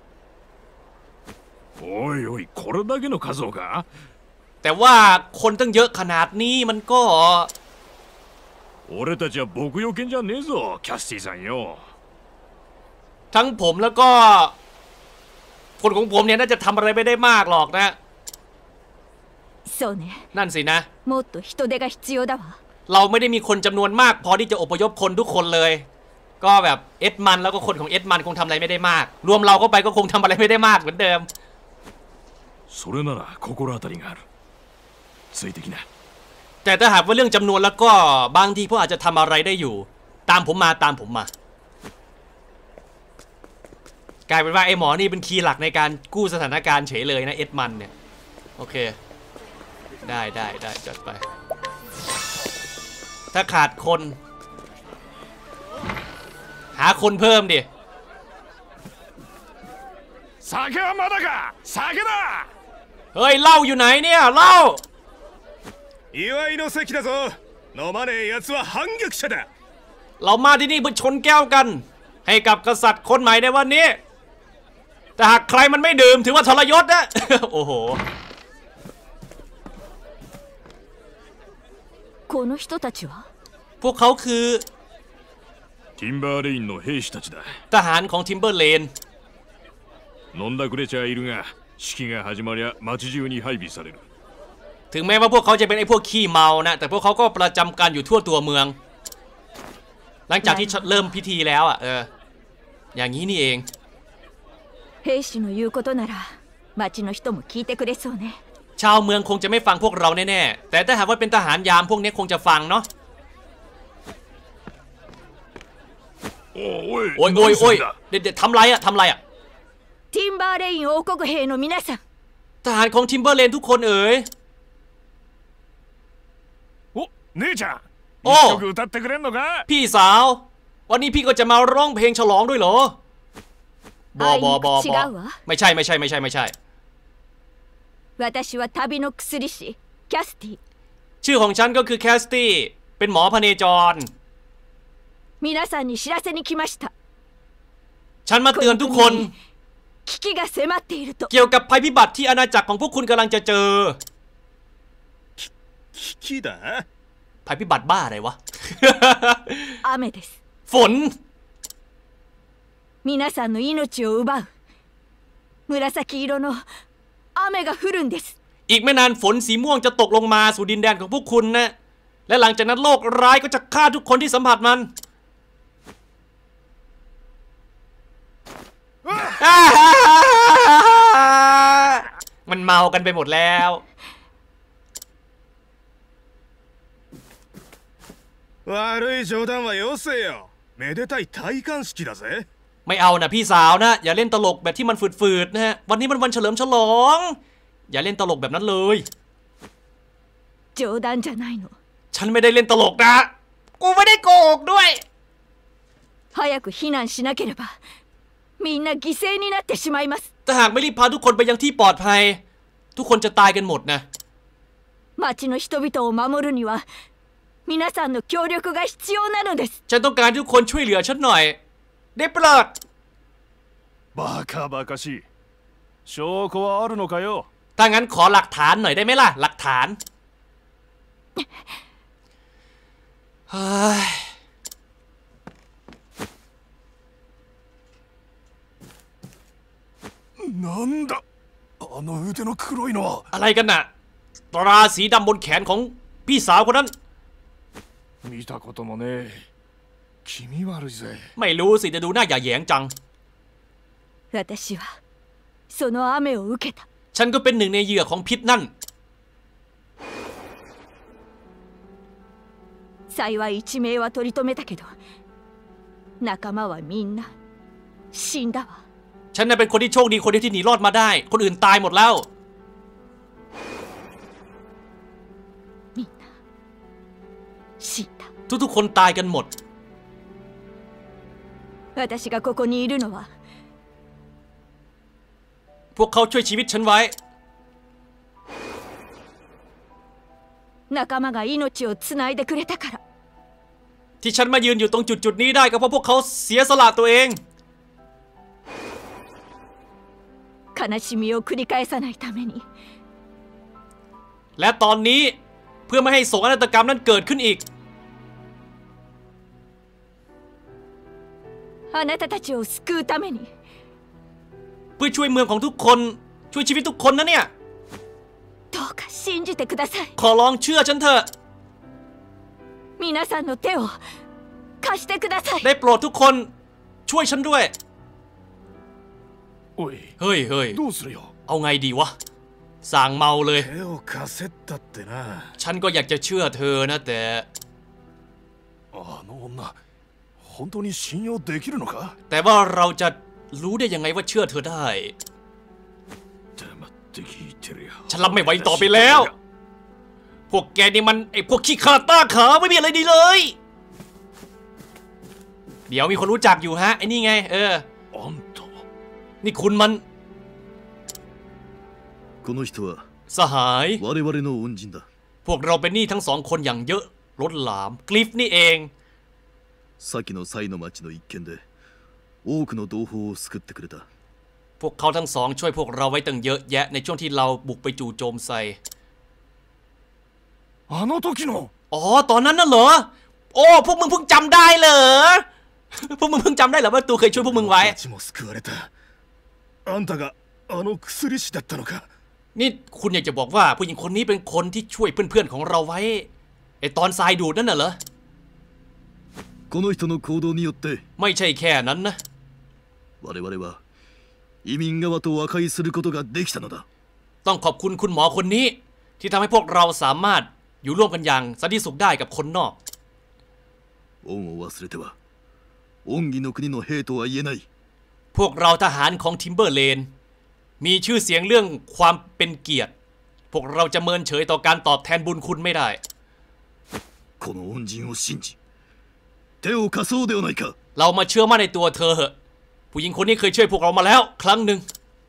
โอ้ยこれだけの数かแต่ว่าคนตั้งเยอะขนาดนี้มันก็俺たちは牧羊犬じゃねえぞキャスティさんよทั้งผมแล้วก็คนของผมเนี่ยน่าจะทำอะไรไม่ได้มากหรอกนะนั่นสินะเราไม่ได้มีคนจำนวนมากพอที่จะอพยพคนทุกคนเลยก็แบบเอ็ดมันแล้วก็คนของเอ็ดมันคงทำอะไรไม่ได้มากรวมเราเข้าไปก็คงทำอะไรไม่ได้มากเหมือนเดิมそれなら心当たりがあるついてきなแต่ถ้าหากว่าเรื่องจำนวนแล้วก็บางทีพวกอาจจะทำอะไรได้อยู่ตามผมมากลายเป็นว่าไอ้หมอนี่เป็นคีย์หลักในการกู้สถานการณ์เฉยเลยนะเอ็ดมันเนี่ยโอเคได้จัดไปถ้าขาดคนหาคนเพิ่มดิ酒はまだか酒だเฮ้ยเหล้าอยู่ไหนเนี่ยเหล้า祝いの席だぞ飲まねえ奴は反逆者だเรามาที่นี่เพื่อชนแก้วกันให้กับกษัตริย์คนใหม่ในวันนี้แต่หากใครมันไม่ดื่มถือว่าทรยศนะ โอ้โหこの人たちはพวกเขาคือティンバーレインの兵士たちだทหารของทิมเบอร์เลน飲んだくれちゃいるが式が始まりゃ街中に配備されるถึงแม้ว่าพวกเขาจะเป็นไอ้พวกขี้เมานะแต่พวกเขาก็ประจำการอยู่ทั่วตัวเมืองหลังจากที่เริ่มพิธีแล้วอ่ะอย่างนี้นี่เอง兵士の言うことなら町の人も聞いてくれそうねชาวเมืองคงจะไม่ฟังพวกเราแน่ๆแต่ถ้าหากว่าเป็นทหารยามพวกนี้คงจะฟังเนาะโอ้ยเด็ดทำไรอ่ะティンバーレイン王国兵の皆さんทหารของทิมเบอร์เลนทุกคนお姉ちゃん一曲歌ってくれんのかพี่สาววันนี้พี่ก็จะมาร้องเพลงฉลองด้วยเหรอบไม่ใช่私は旅の薬師キャスティชื่อของฉันก็คือแคสตี้เป็นหมอพเนจร皆さんに知らせに来ましたฉันมาเตือนทุกคน危機が迫っているとเกี่ยวกับภัยพิบัติที่อาณาจักรของพวกคุณกำลังจะเจอ危機だภัยพิบัติบ้าอะไรวะ雨ですฝน皆さんの命を奪う紫色の雨が降るんですอีกไม่นานฝนสีม่วงจะตกลงมาสู่ดินแดนของพวกคุณนะและหลังจากนั้นโรคร้ายก็จะฆ่าทุกคนที่สัมผัสมันมันเมากันไปหมดแล้ว悪い冗談はよせよめでたい戴冠式だぜไม่เอานะพี่สาวนะอย่าเล่นตลกแบบที่มันฝืดๆนะฮะวันนี้มันวันเฉลิมฉลองอย่าเล่นตลกแบบนั้นเลย冗談じゃないのฉันไม่ได้เล่นตลกนะกูไม่ได้โกหกด้วย早く避難しなければみんな犠牲になってしまいますแต่หากไม่รีบพาทุกคนไปยังที่ปลอดภัยทุกคนจะตายกันหมดนะ町の人々を守るには皆さんの協力が必要なのですฉันต้องการทุกคนช่วยเหลือฉันหน่อยได้โปรดバカバカしい証拠はあるのかよถ้างั้นขอหลักฐานหน่อยได้ไหมล่ะหลักฐานなんだあの腕の黒いのはอะไรกันน่ะตราสีดำบนแขนของพี่สาวคนนั้น見たこともねえ気味悪いぜไม่รู้สิจะดูหน้าหย่าแหยงจัง私はその雨を受けたฉันก็เป็นหนึ่งในเหยื่อของพิษนั่น幸い一命は取り留めたけど仲間はみんな死んだわฉันน่ะเป็นคนที่โชคดีคนเดียวที่หนีรอดมาได้คนอื่นตายหมดแล้วみんな死んだทุกคนตายกันหมด私がここにいるのはพวกเขาช่วยชีวิตฉันไว้仲間が命をつないでくれたからที่ฉันมายืนอยู่ตรงจุดนี้ได้ก็เพราะพวกเขาเสียสละตัวเอง悲しみを繰り返さないためにและตอนนี้เพื่อไม่ให้โศกนาฏกรรมนั้นเกิดขึ้นอีกあなたたちを救うためにเพื่อช่วยเมืองของทุกคนช่วยชีวิตทุกคนนะเนี่ยどうか信じてくださいขอร้องเชื่อฉันเถอะ皆さんの手を貸してくださいได้โปรดทุกคนช่วยฉันด้วยおいเฮ้ยเฮ้ยどうするよเอาไงดีวะสั่งเมาเลย手を貸せったってなฉันก็อยากจะเชื่อเธอนะแต่あの女本当に信用できるのかแต่ว่าเราจะรู้ได้ยังไงว่าเชื่อเธอได้黙って聞いてるよฉันรับไม่ไหวต่อไปแล้ว พวกแกนี่มันไอ้พวกขี้ขาดต้าขาไม่มีอะไรดีเลย เดี๋ยวมีคนรู้จักอยู่ฮะไอ้นี่ไงあんたนี่คุณมันこの人はสหาย我々の恩人だพวกเราเป็นหนี้ทั้งสองคนอย่างเยอะล้นหลามกลิฟนี่เอง先のサイの町の一件で多くの同胞を救ってくれたพวกเขาทั้งสองช่วยพวกเราไว้ตั้งเยอะแยะในช่วงที่เราบุกไปจู่โจมใส่あの時のอ๋อตอนนั้นน่ะเหรอโอ้พวกมึงเพิ่งจำได้เหรอ พวกมึงเพิ่งจำได้เหรอว่าตูเคยช่วยพวกมึงไว้たちも救われたあんたがあの薬師だったのかนี่คุณอยากจะบอกว่าผู้หญิงคนนี้เป็นคนที่ช่วยเพื่อนๆของเราไว้ไอตอนทรายดูดนั่นน่ะเหรอこの人の行動によってไม่ใช่แค่นั้นนะ我々は移民側と和解することができたのだต้องขอบคุณคุณหมอคนนี้ที่ทำให้พวกเราสามารถอยู่ร่วมกันอย่างสันติสุขได้กับคนนอก恩を忘れては恩義の国の兵とは言えないพวกเราทหารของทิมเบอร์เลนมีชื่อเสียงเรื่องความเป็นเกียรติ พวกเราจะเมินเฉยต่อการตอบแทนบุญคุณไม่ได้この恩人を信じ手を貸そうではないかเรามาเชื่อมั่นในตัวเธอเหอะผู้หญิงคนนี้เคยช่วยพวกเรามาแล้วครั้งหนึ่ง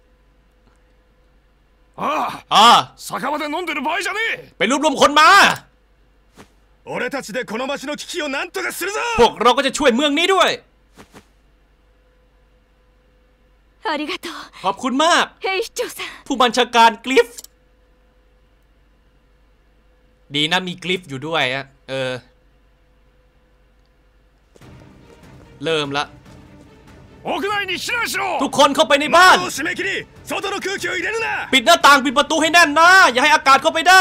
あอ่า酒場で飲んでる場合じゃねไปรวบรวมคนมาえ俺たちでこの町の危機を何とかするぞพวกเราก็จะช่วยเมืองนี้ด้วยありがとうขอบคุณมาก兵士長さんผู้บัญชาการกลิฟดีนะมีกลิฟอยู่ด้วยอะเริ่มละ屋内に避難しろทุกคนเข้าไปในบ้าน窓を閉め切り外の空気を入れるなปิดหน้าต่างปิดประตูให้แน่นนะอย่าให้อากาศเข้าไปได้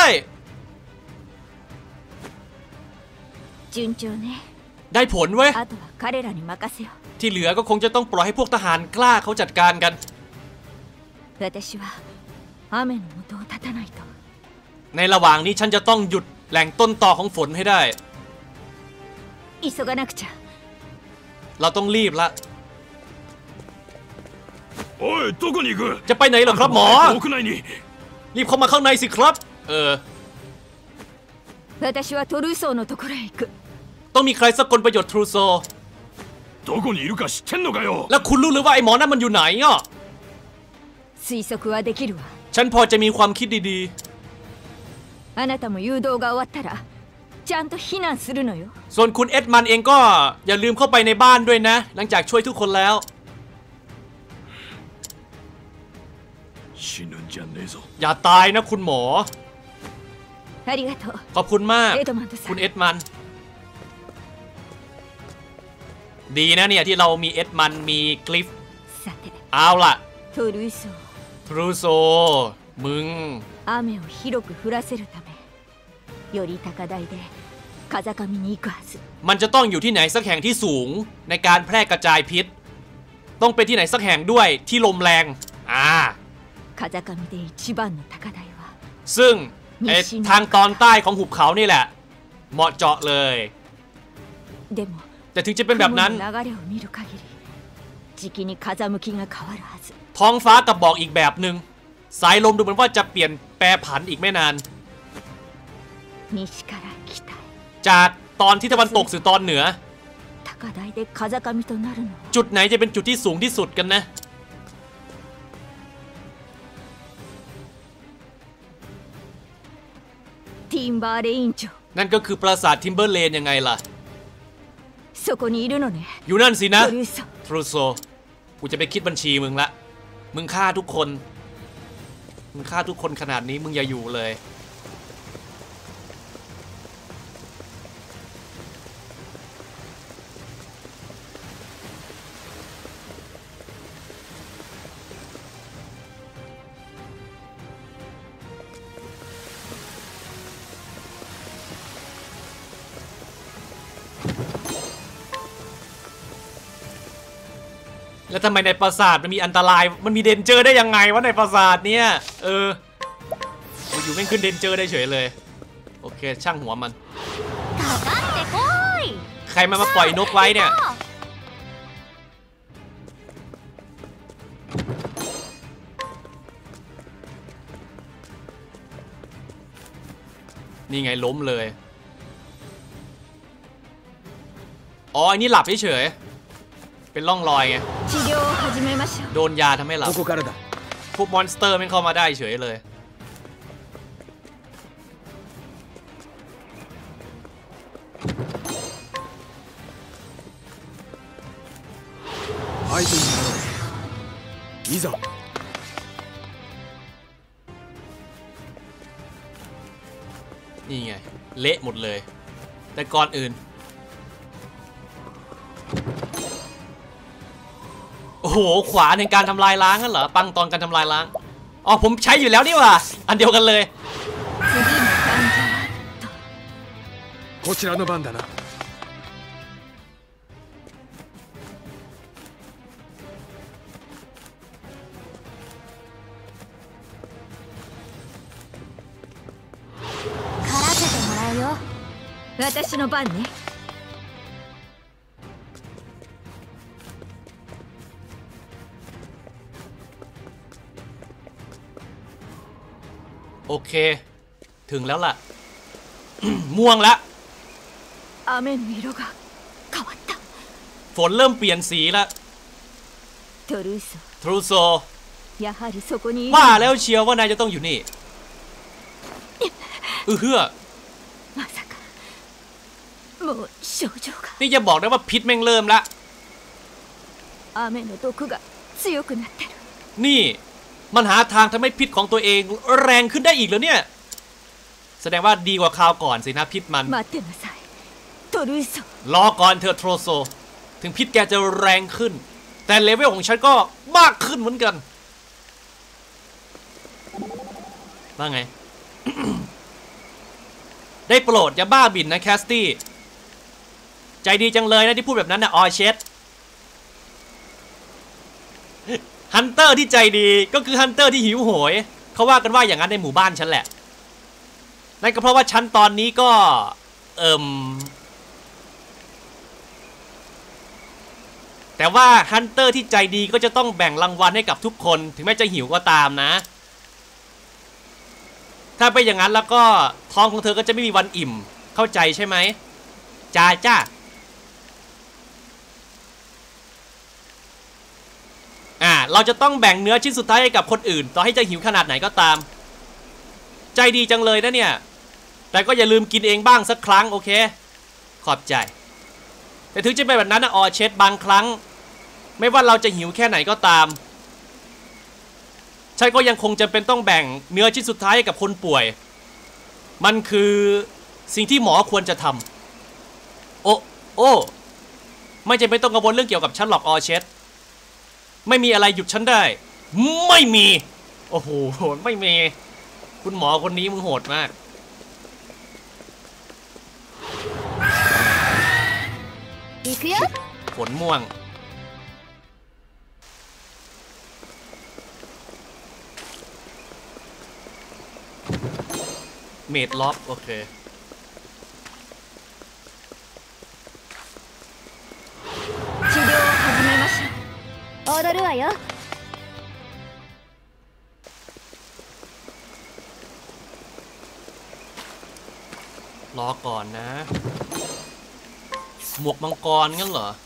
順調ねได้ผลเว้ยあとは彼らに任せようที่เหลือก็คงจะต้องปล่อยให้พวกทหารกล้าเขาจัดการกัน私は雨の元を絶たないとในระหว่างนี้ฉันจะต้องหยุดแหล่งต้นตอของฝนให้ได้急がなくちゃเราต้องรีบละおいどこに行くจะไปไหนเหรอครับหมอ屋内にรีบเข้ามาข้างในสิครับ私はトルーソーのところへ行くต้องมีใครสักคนประโยชน์ทรูโซどこにいるか知ってんのかよแล้วคุณรู้หรือว่าไอ้หมอนั่นมันอยู่ไหนอ่ะ推測はできるわฉันพอจะมีความคิดดีあなたも誘導が終わったらちゃんと避難するのよๆ ส่วนคุณเอ็ดมันเองก็อย่าลืมเข้าไปในบ้านด้วยนะ หลังจากช่วยทุกคนแล้ว死ぬんじゃねえぞอย่าตายนะคุณหมอありがとうขอบคุณมากエドマントさคุんณเอ็ดมัน ดีนะเนี่ยที่เรามีเอ็ดมันมีกลิฟさてเอาล่ะトルーソーทรูโซ มึง雨を広く降らせるためより高台で風上に行くはずมันจะต้องอยู่ที่ไหนสักแห่งที่สูงในการแพร่กระจายพิษ ต้องเป็นที่ไหนสักแห่งด้วยที่ลมแรง風上で一番の高台はซึ่งทางตอนใต้ของหุบเขานี่แหละ เหมาะเจาะเลยでもแต่ถึงจะเป็นแบบนั้น雲の流れを見る限りじきに風向きが変わるはずท้องฟ้ากับบอกอีกแบบหนึ่งสายลมดูเหมือนว่าจะเปลี่ยนแปรผันอีกไม่นาน西から北へจากตอนที่ตะวันตกสู่ตอนเหนือ高台で風上となるのはจุดไหนจะเป็นจุดที่สูงที่สุดกันนะティンバーレイン長นั่นก็คือปราสาททิมเบอร์เลนยังไงล่ะそこにいるのねอยู่นั่นสินะトルーソーทรูโซ กูจะไปคิดบัญชีมึงละ มึงฆ่าทุกคน มึงฆ่าทุกคนขนาดนี้มึงอย่าอยู่เลยแล้วทำไมในปราสาทมันมีอันตรายมันมีเดนเจอร์ได้ยังไงวะในปราสาทเนี่ยอยู่แม่งขึ้นเดนเจอร์ได้เฉยเลยโอเคช่างหัวมันใครมาปล่อยนกไว้เนี่ยนี่ไงล้มเลยอ๋ออันนี้หลับเฉยๆเป็นร่องรอยไงโดนยาทำให้หลับพวกมอนสเตอร์ไม่เข้ามาได้เฉยเลยนี่ไงเละหมดเลยแต่ก่อนอื่นโอ้โหขวานในการทำลายล้างนั่นเหรอปังตอนการทำลายล้างอ๋อผมใช้อยู่แล้วนี่หว่าอันเดียวกันเลยこちらの番だな私の番ねโอเคถึงแล้วล่ะ ม่วงแล้ว雨の色が変わった。 ฝนเริ่มเปลี่ยนสีแล้วトルーソทรูโซやはりそこにว่าแล้วเชียวว่านายจะต้องอยู่นี่เฮือまさかもう症状がนี่จะบอกได้ว่าพิษแม่งเริ่มละ雨の毒が強くなってるนี่มันหาทางทำให้พิษของตัวเองแรงขึ้นได้อีกแล้วเนี่ยแสดงว่าดีกว่าคราวก่อนสินะพิษมันรอก่อนเธอโทรโซถึงพิษแกจะแรงขึ้นแต่เลเวลของฉันก็มากขึ้นเหมือนกันว่าไง ได้โปรดอย่าบ้าบินนะแคสตี้ใจดีจังเลยนะที่พูดแบบนั้นนะออเชสฮันเตอร์ที่ใจดีก็คือฮันเตอร์ที่หิวโหยเขาว่ากันว่าอย่างนั้นในหมู่บ้านฉันแหละนั่นก็เพราะว่าฉันตอนนี้ก็แต่ว่าฮันเตอร์ที่ใจดีก็จะต้องแบ่งรางวัลให้กับทุกคนถึงแม้จะหิวก็ตามนะถ้าไปอย่างนั้นแล้วก็ท้องของเธอก็จะไม่มีวันอิ่มเข้าใจใช่ไหมจ้าเราจะต้องแบ่งเนื้อชิ้นสุดท้ายให้กับคนอื่นต่อให้จะหิวขนาดไหนก็ตามใจดีจังเลยนะเนี่ยแต่ก็อย่าลืมกินเองบ้างสักครั้งโอเคขอบใจแต่ถึงจะเป็นแบบนั้นนะออเชสบางครั้งไม่ว่าเราจะหิวแค่ไหนก็ตามฉันก็ยังคงจำเป็นต้องแบ่งเนื้อชิ้นสุดท้ายให้กับคนป่วยมันคือสิ่งที่หมอควรจะทำโอ้ไม่จำเป็นต้องกังวลเรื่องเกี่ยวกับฉันหรอกออเชสไม่มีอะไรหยุดฉันได้ไม่มีโอ้โหไม่มีคุณหมอคนนี้มึงโหดมากฝนม่วงเมดล็อกโอเค治療を始めましょう踊るわよรอก่อนนะหมวกมังกรงั้นเหรอ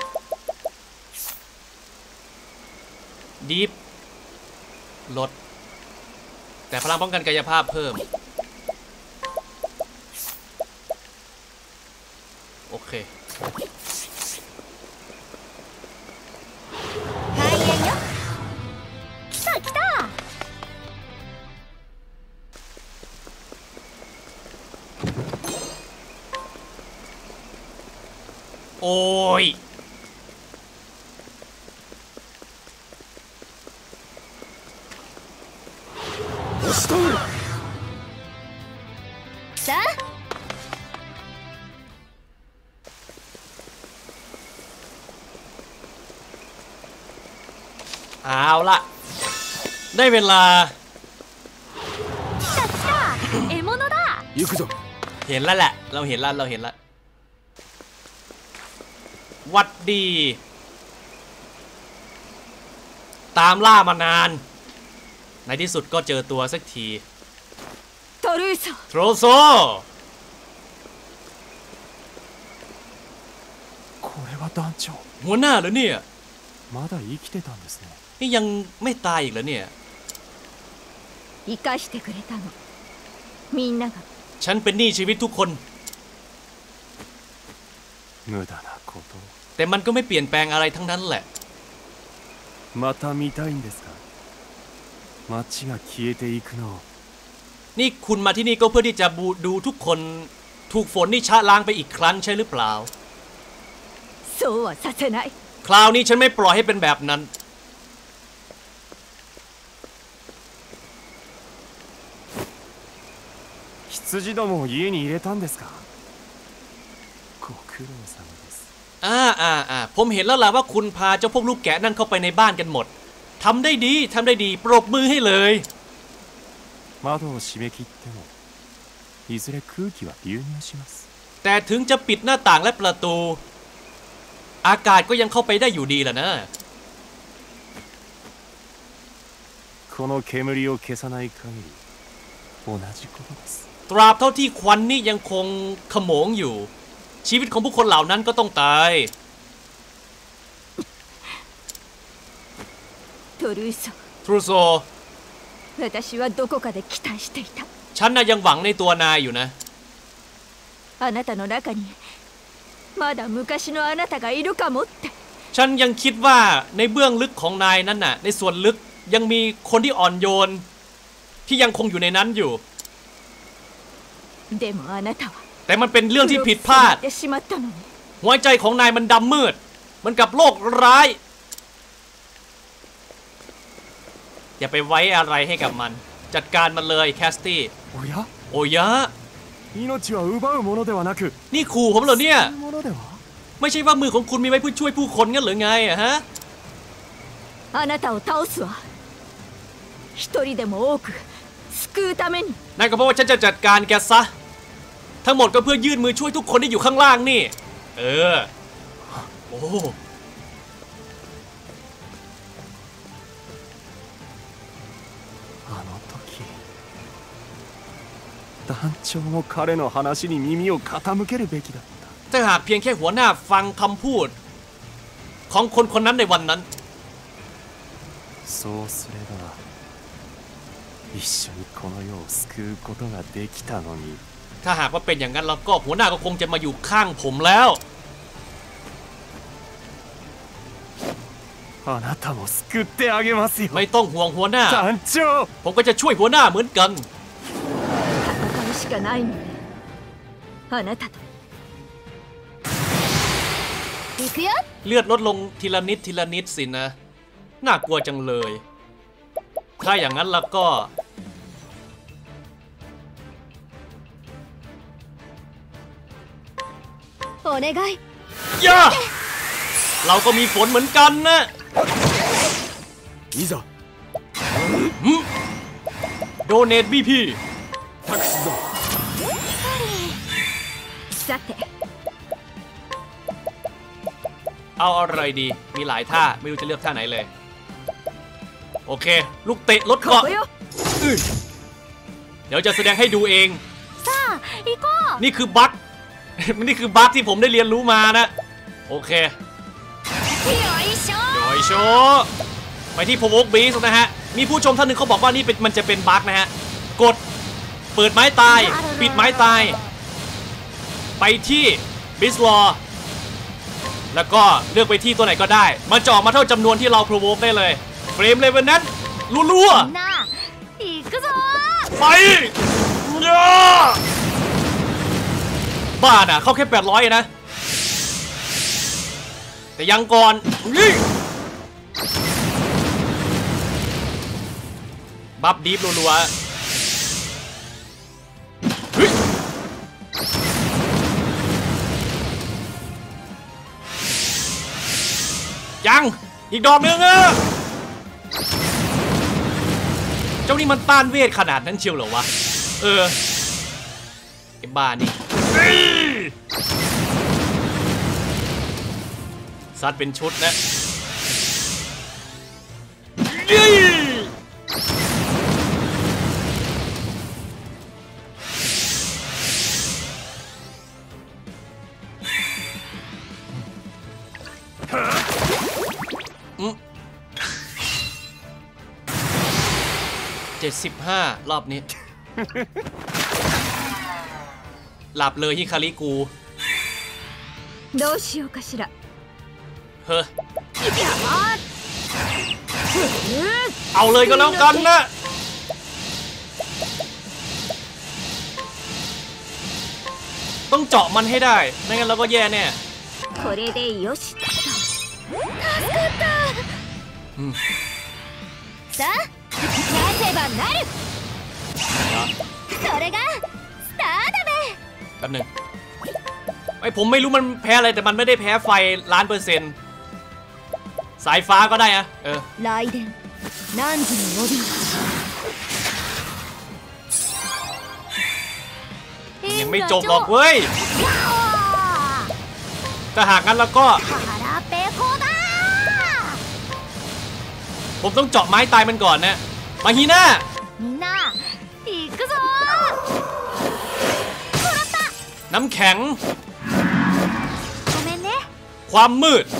ดีฟลดแต่พลังป้องกันกายภาพเพิ่มโอเคโอ้ยさあเอาละได้เวลาเห็นแล้วแหละเราเห็นแล้ววัดดีตามล่ามานานในที่สุดก็เจอตัวสักทีโทโซหัวหน้าเหรอเนี่ยนี่ยังไม่ตายอีกเหรอเนี่ยฉันเป็นหนี้ชีวิตทุกคนแต่มันก็ไม่เปลี่ยนแปลงอะไรทั้งนั้นแหละนี่คุณมาที่นี่ก็เพื่อที่จะดูทุกคนถูกฝนนี่ชะล้างไปอีกครั้งใช่หรือเปล่าคราวนี้ฉันไม่ปล่อยให้เป็นแบบนั้นผมเห็นแล้วล่ะว่าคุณพาเจ้าพวกลูกแกะนั่นเข้าไปในบ้านกันหมดทำได้ดีปรบมือให้เลยแต่ถึงจะปิดหน้าต่างและประตูอากาศก็ยังเข้าไปได้อยู่ดีแหละนะตราบเท่าที่ควันนี่ยังคงขโมงอยู่ชีวิตของผู้คนเหล่านั้นก็ต้องตายทรูโซฉันน่ะยังหวังในตัวนายอยู่นะฉันยังคิดว่าในเบื้องลึกของนายนั้นน่ะในส่วนลึกยังมีคนที่อ่อนโยนที่ยังคงอยู่ในนั้นอยู่แต่มันเป็นเรื่องที่ผิดพลาดหัวใจของนายมันดำมืดมันกับโลกร้ายอย่าไปไว้อะไรให้กับมันจัดการมันเลยแคสตี้โอยะนี่ขู่ผมเหรอเนี่ยไม่ใช่ว่ามือของคุณมีไว้เพื่อช่วยผู้คนงั้นหรือไงอะฮะนั่นก็เพราะว่าฉันจะจัดการแกซะทั้งหมดก็เพื่อยื่นมือช่วยทุกคนที่อยู่ข้างล่างนี่โอ้ถ้าหากเพียงแค่หัวหน้าฟังคำพูดของคนคนนั้นในวันนั้นถ้าหากว่าเป็นอย่างนั้นแล้วก็หัวหน้าก็คงจะมาอยู่ข้างผมแล้วไม่ต้องห่วงหัวหน้าผมก็จะช่วยหัวหน้าเหมือนกันเลือดลดลงทีละนิดสินะน่ากลัวจังเลยถ้าอย่างนั้นแล้วก็ย่าเราก็มีฝนเหมือนกันนะโดเนทบีพีเอาอะไรดีมีหลายท่าไม่รู้จะเลือกท่าไหนเลยโอเคลูกเตะรถเกาะเดี๋ยวจะแสดงให้ดูเองนี่คือบั๊กที่ผมได้เรียนรู้มานะโอเคโยโชไปที่โพวกบีสนะฮะมีผู้ชมท่านหนึ่งเขาบอกว่านี่มันจะเป็นบั๊กนะฮะกดเปิดไม้ตายปิดไม้ตายไปที่บิสลอแล้วก็เลือกไปที่ตัวไหนก็ได้มันจะออกมาเท่าจำนวนที่เราโพวกได้เลยเฟรมเลเวลนั้นรัวๆไปบ้าน่ะเข้าแค่800นะแต่ยังก่อนบัฟดีฟรัวๆยังอีกดอกหนึ่งอะเจ้านี่มันต้านเวทขนาดนั้นเชียวเหรอวะไอ้บ้านี่ซัดเป็นชุดนะ75รอบนี้ หลับเลยฮิคาริกูどうしようかしらเฮ้อเอาเลยก็แล้วกันนะต้องเจาะมันให้ได้ไม่งั้นเราก็แย่แน่これでよし助かったさあなせばなるそれがスターダメแป๊บนึงผมไม่รู้มันแพ้อะไรแต่มันไม่ได้แพ้ไฟ100%สายฟ้าก็ได้อะライデン何時に戻るยังไม่จบหรอกเว้ยถ้าหากงั้นแล้วก็ผมต้องเจาะไม้ตายมันก่อนนะมาฮีน่าน้ำแข็งความมืด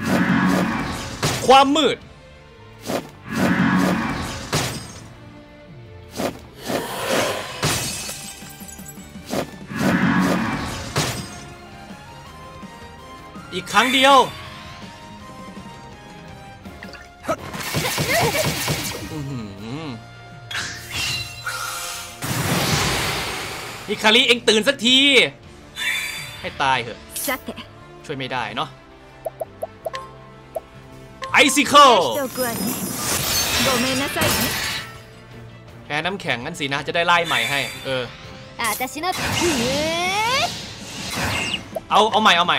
อีกครั้งเดียวฮิคาริเอ็งตื่นสักทีให้ตายเหอะช่วยไม่ได้เนาะไอซิเคิลแพ้น้ำแข็งงั้นสินะจะได้ไล่ใหม่ให้เอาใหม่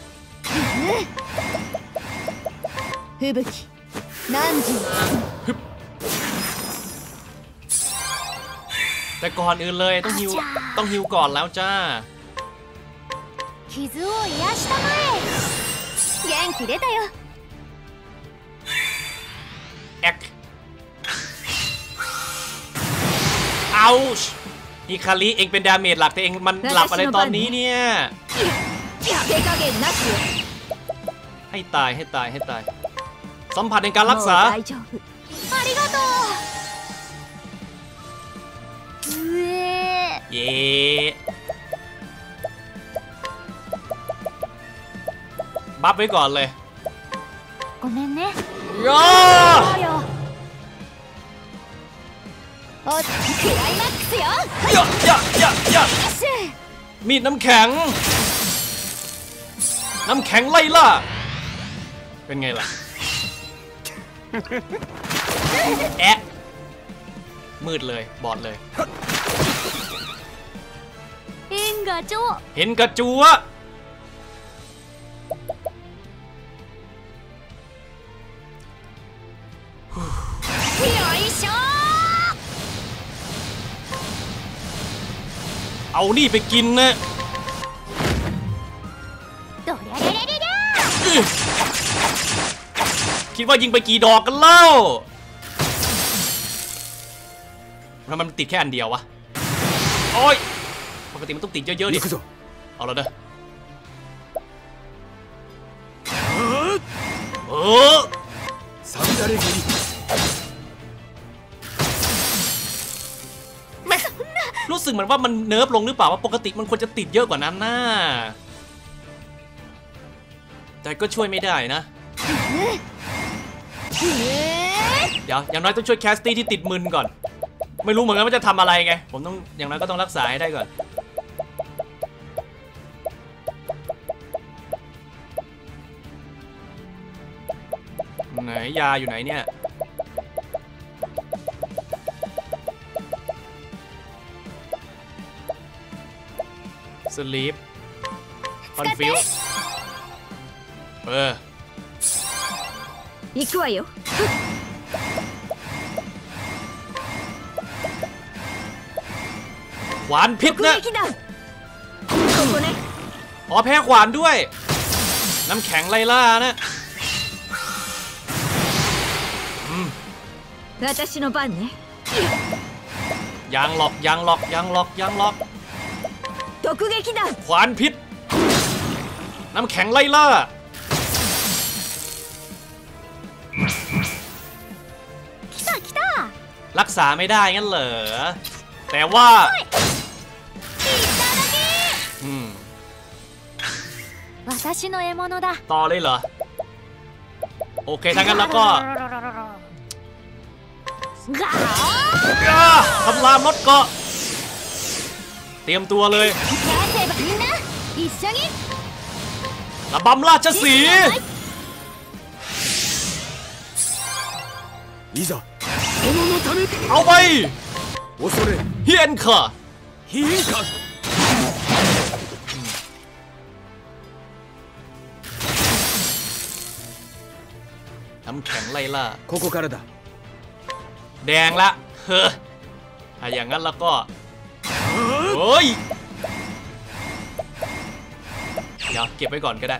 แต่ก่อนอื่นเลยต้องฮิวก่อนแล้วจ้า傷を癒したまえ元気出たよเอาฮิคาริเองเป็นดาเมจหลักแต่เองมันหลับอะไรตอนนี้เนี่ยให้ตายสัมผัสในการรักษาเย้บัฟไว้ก่อนเลยごめんねย่าクライマックスよมีดน้ำแข็งไล่ล่าเป็นไงล่ะแอะมืดเลยบอดเลยเห็นกระจัวเอานี่ไปกินนะคิดว่ายิงไปกี่ดอกกันเล่าทำไมมันติดแค่อันเดียววะโอ้ยปกติมันต้องติดเยอะๆดิเอาแล้วเด้อรู้สึกเหมือนว่ามันเนิร์ฟลงหรือเปล่าว่าปกติมันควรจะติดเยอะกว่านั้นน่าแต่ก็ช่วยไม่ได้นะเดี๋ยวอย่างน้อยต้องช่วยแคสตี้ที่ติดมึนก่อนไม่รู้เหมือนกันว่าจะทำอะไรไงผมต้องอย่างน้อยก็ต้องรักษาให้ได้ก่อนไหนยาอยู่ไหนเนี่ยสลีปคอนฟิว行くわよขวานพิษนะอ๋อแพ้ขวานด้วยน้ำแข็งไลล่านะยังหลอกขวานพิษน้ำแข็งไลล่ารักษาไม่ได้งั้นเหรอแต่ว่าต่อเลยเหรอโอเคถ้างั้นแล้วก็คำรามรถเกาะเตรียมตัวเลยระบำราชสีห์เอาไปเฮียนค่ะน้ำแข็งไล่ล่าแดงละเฮ้อถ้าอย่างนั้นแล้วก็เฮ้ยเดี๋ยวเก็บไว้ก่อนก็ได้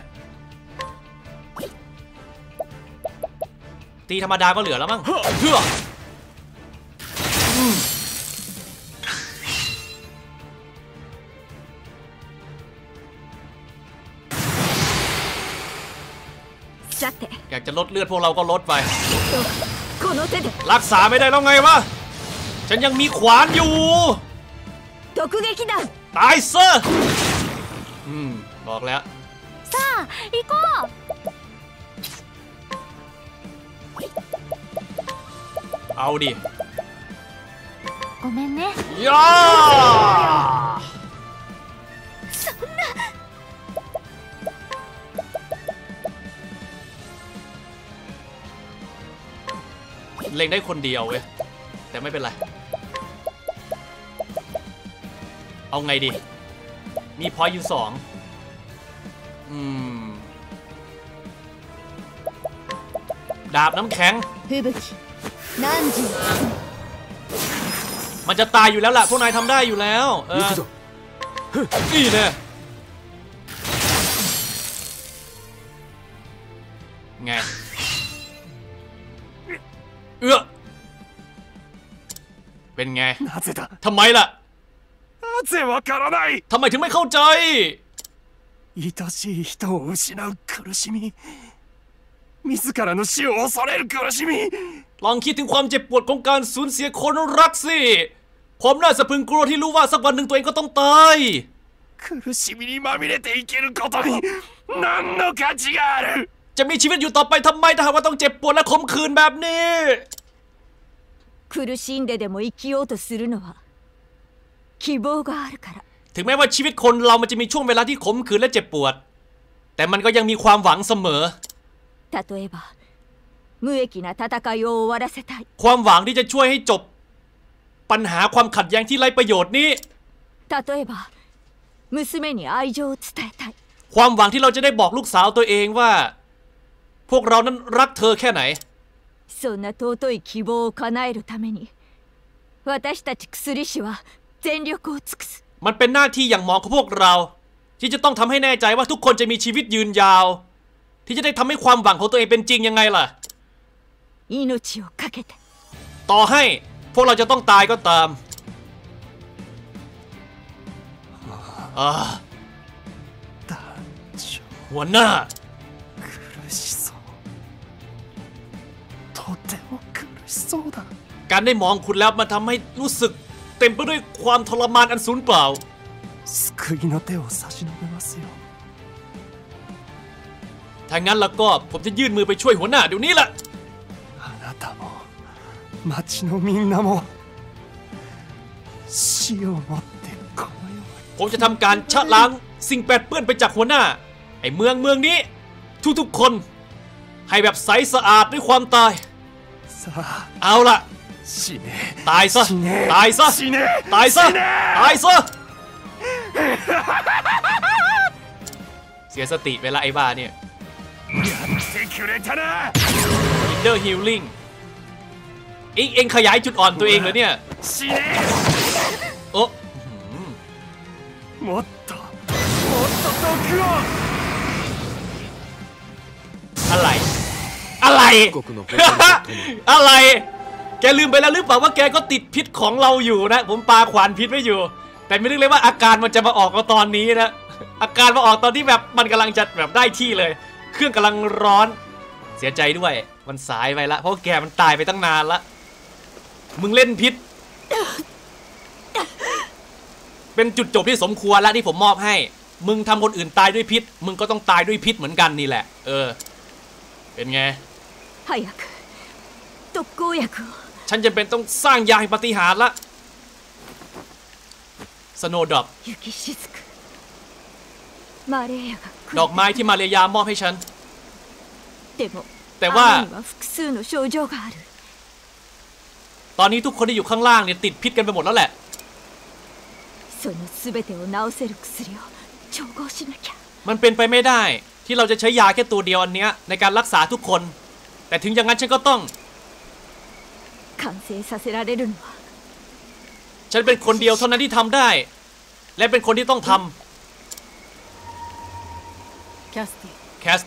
ตีธรรมดาก็เหลือแล้วมั้งเพื่ออยากจะลดเลือดพวกเราก็ลดไปรักษาไม่ได้แล้วไงวะฉันยังมีขวานอยู่ตายซะบอกแล้วเอาดิย่าเล็งได้คนเดียวเว้ยแต่ไม่เป็นไรเอาไงดีมีพอยต์อยู่2ดาบน้ำแข็งมันจะตายอยู่แล้วล่ะพวกนายทำได้อยู่แล้วนี่แน่ไงเป็นไงทำไมล่ะทำไมถึงไม่เข้าใจลองคิดถึงความเจ็บปวดของการสูญเสียคนรักสิผมน่าสะพึงกลัวที่รู้ว่าสักวันหนึ่งตัวเองก็ต้องตายจะมีชีวิตอยู่ต่อไปทำไมถ้าหากว่าต้องเจ็บปวดและขมขื่นแบบนี้ถึงแม้ว่าชีวิตคนเรามันจะมีช่วงเวลาที่ขมขื่นและเจ็บปวดแต่มันก็ยังมีความหวังเสมอความหวังที่จะช่วยให้จบปัญหาความขัดแย้งที่ไร้ประโยชน์นี้ความหวังที่เราจะได้บอกลูกสาวตัวเองว่าพวกเรานั้นรักเธอแค่ไหนมันเป็นหน้าที่อย่างหมอของพวกเราที่จะต้องทำให้แน่ใจว่าทุกคนจะมีชีวิตยืนยาวที่จะได้ทำให้ความหวังของตัวเองเป็นจริงยังไงล่ะต่อให้พวกเราจะต้องตายก็ตามหัวหน้าการได้มองคุณแล้วมันทำให้รู้สึกเต็มไปด้วยความทรมานอันสูญเปล่าถ้างั้นแล้วก็ผมจะยื่นมือไปช่วยหัวหน้าเดี๋ยวนี้แหละผมจะทำการชะล้างสิ่งแปดเปื้อนไปจากหัวหน้าไอ้เมืองนี้ทุกๆคนให้แบบใสสะอาดด้วยความตายเอาล่ะตายซะตายซะตายซะตายซะเสียสติเวลาไอ้บ้าเนี่ยInner Healing เอ็งขยายจุดอ่อนตัวเองเหรอเนี่ยโอ้もっと毒をอะไรอะไร แกลืมไปแล้วหรือเปล่าว่าแกก็ติดพิษของเราอยู่นะผมปาขวานพิษไว้อยู่แต่ไม่นึกเลยว่าอาการมันจะมาออกตอนนี้นะอาการมาออกตอนที่แบบมันกำลังจะแบบได้ที่เลยเครื่องกำลังร้อนเสียใจด้วยมันสายไปละเพราะแกมันตายไปตั้งนานละมึงเล่นพิษเป็นจุดจบที่สมควรแล้วที่ผมมอบให้มึงทำคนอื่นตายด้วยพิษมึงก็ต้องตายด้วยพิษเหมือนกันนี่แหละเป็นไงฉันจะเป็นต้องสร้างยาแห่งปาฏิหาริย์ละสโนว์ดรอปดอกไม้ที่มาเรียามอบให้ฉันแต่ว่าตอนนี้ทุกคนที่อยู่ข้างล่างเนี่ยติดพิษกันไปหมดแล้วแหละมันเป็นไปไม่ได้ที่เราจะใช้ยาแค่ตัวเดียวอันเนี้ยในการรักษาทุกคนแต่ถึงอย่างนั้นฉันก็ต้องฉันเป็นคนเดียวเท่านั้นที่ทำได้และเป็นคนที่ต้องทำแคส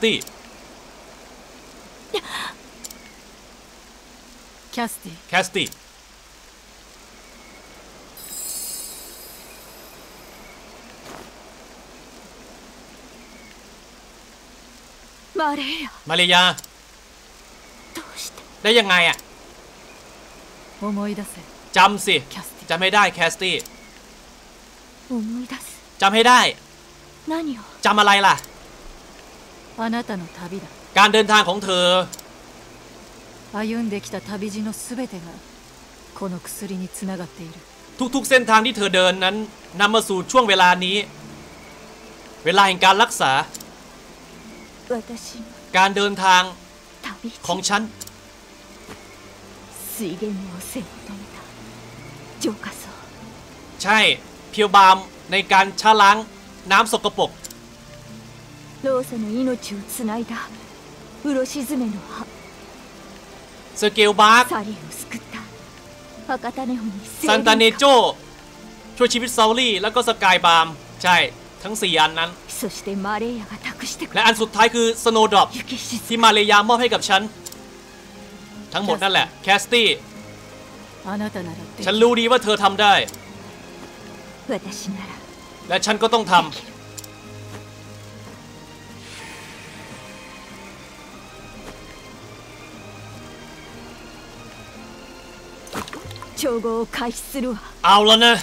ตี้มาเรียได้ยังไงอะจำสิจำให้ได้แคสตี้จำให้ได้จำอะไรล่ะการเดินทางของเธอทุกๆเส้นทางที่เธอเดินนั้นนำมาสู่ช่วงเวลานี้เวลาแห่งการรักษาการเดินทางของฉันใช่เพียวบาล์มในการชะล้างน้ำสกปรกสเกลบาร์กซันตาเนโจช่วยชีวิตซาลี่แล้วก็สกายบาร์มใช่ทั้ง4อันนั้นและอันสุดท้ายคือสโนว์ดรอปที่มาเรียมอบให้กับฉันทั้งหมดนั่นแหละแคสตี้ฉันรู้ดีว่าเธอทำได้และฉันก็ต้องทำเอาแล้วนะ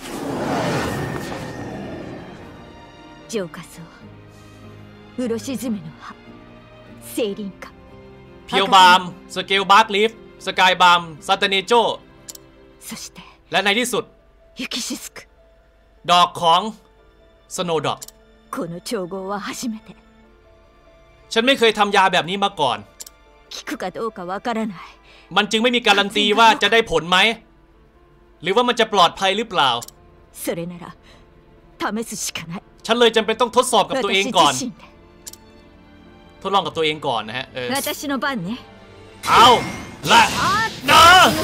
เพียวบาร์มสเกลบาร์กลีฟสกายบาร์มซันตาเนโจและในที่สุดดอกของสโนว์ดรอปฉันไม่เคยทำยาแบบนี้มาก่อนมันจึงไม่มีการันตีว่าจะได้ผลไหมหรือว่ามันจะปลอดภัยหรือเปล่าฉันเลยจำเป็นต้องทดสอบกับตัวเองก่อนทดลองกับตัวเองก่อนนะฮะเอาละนะ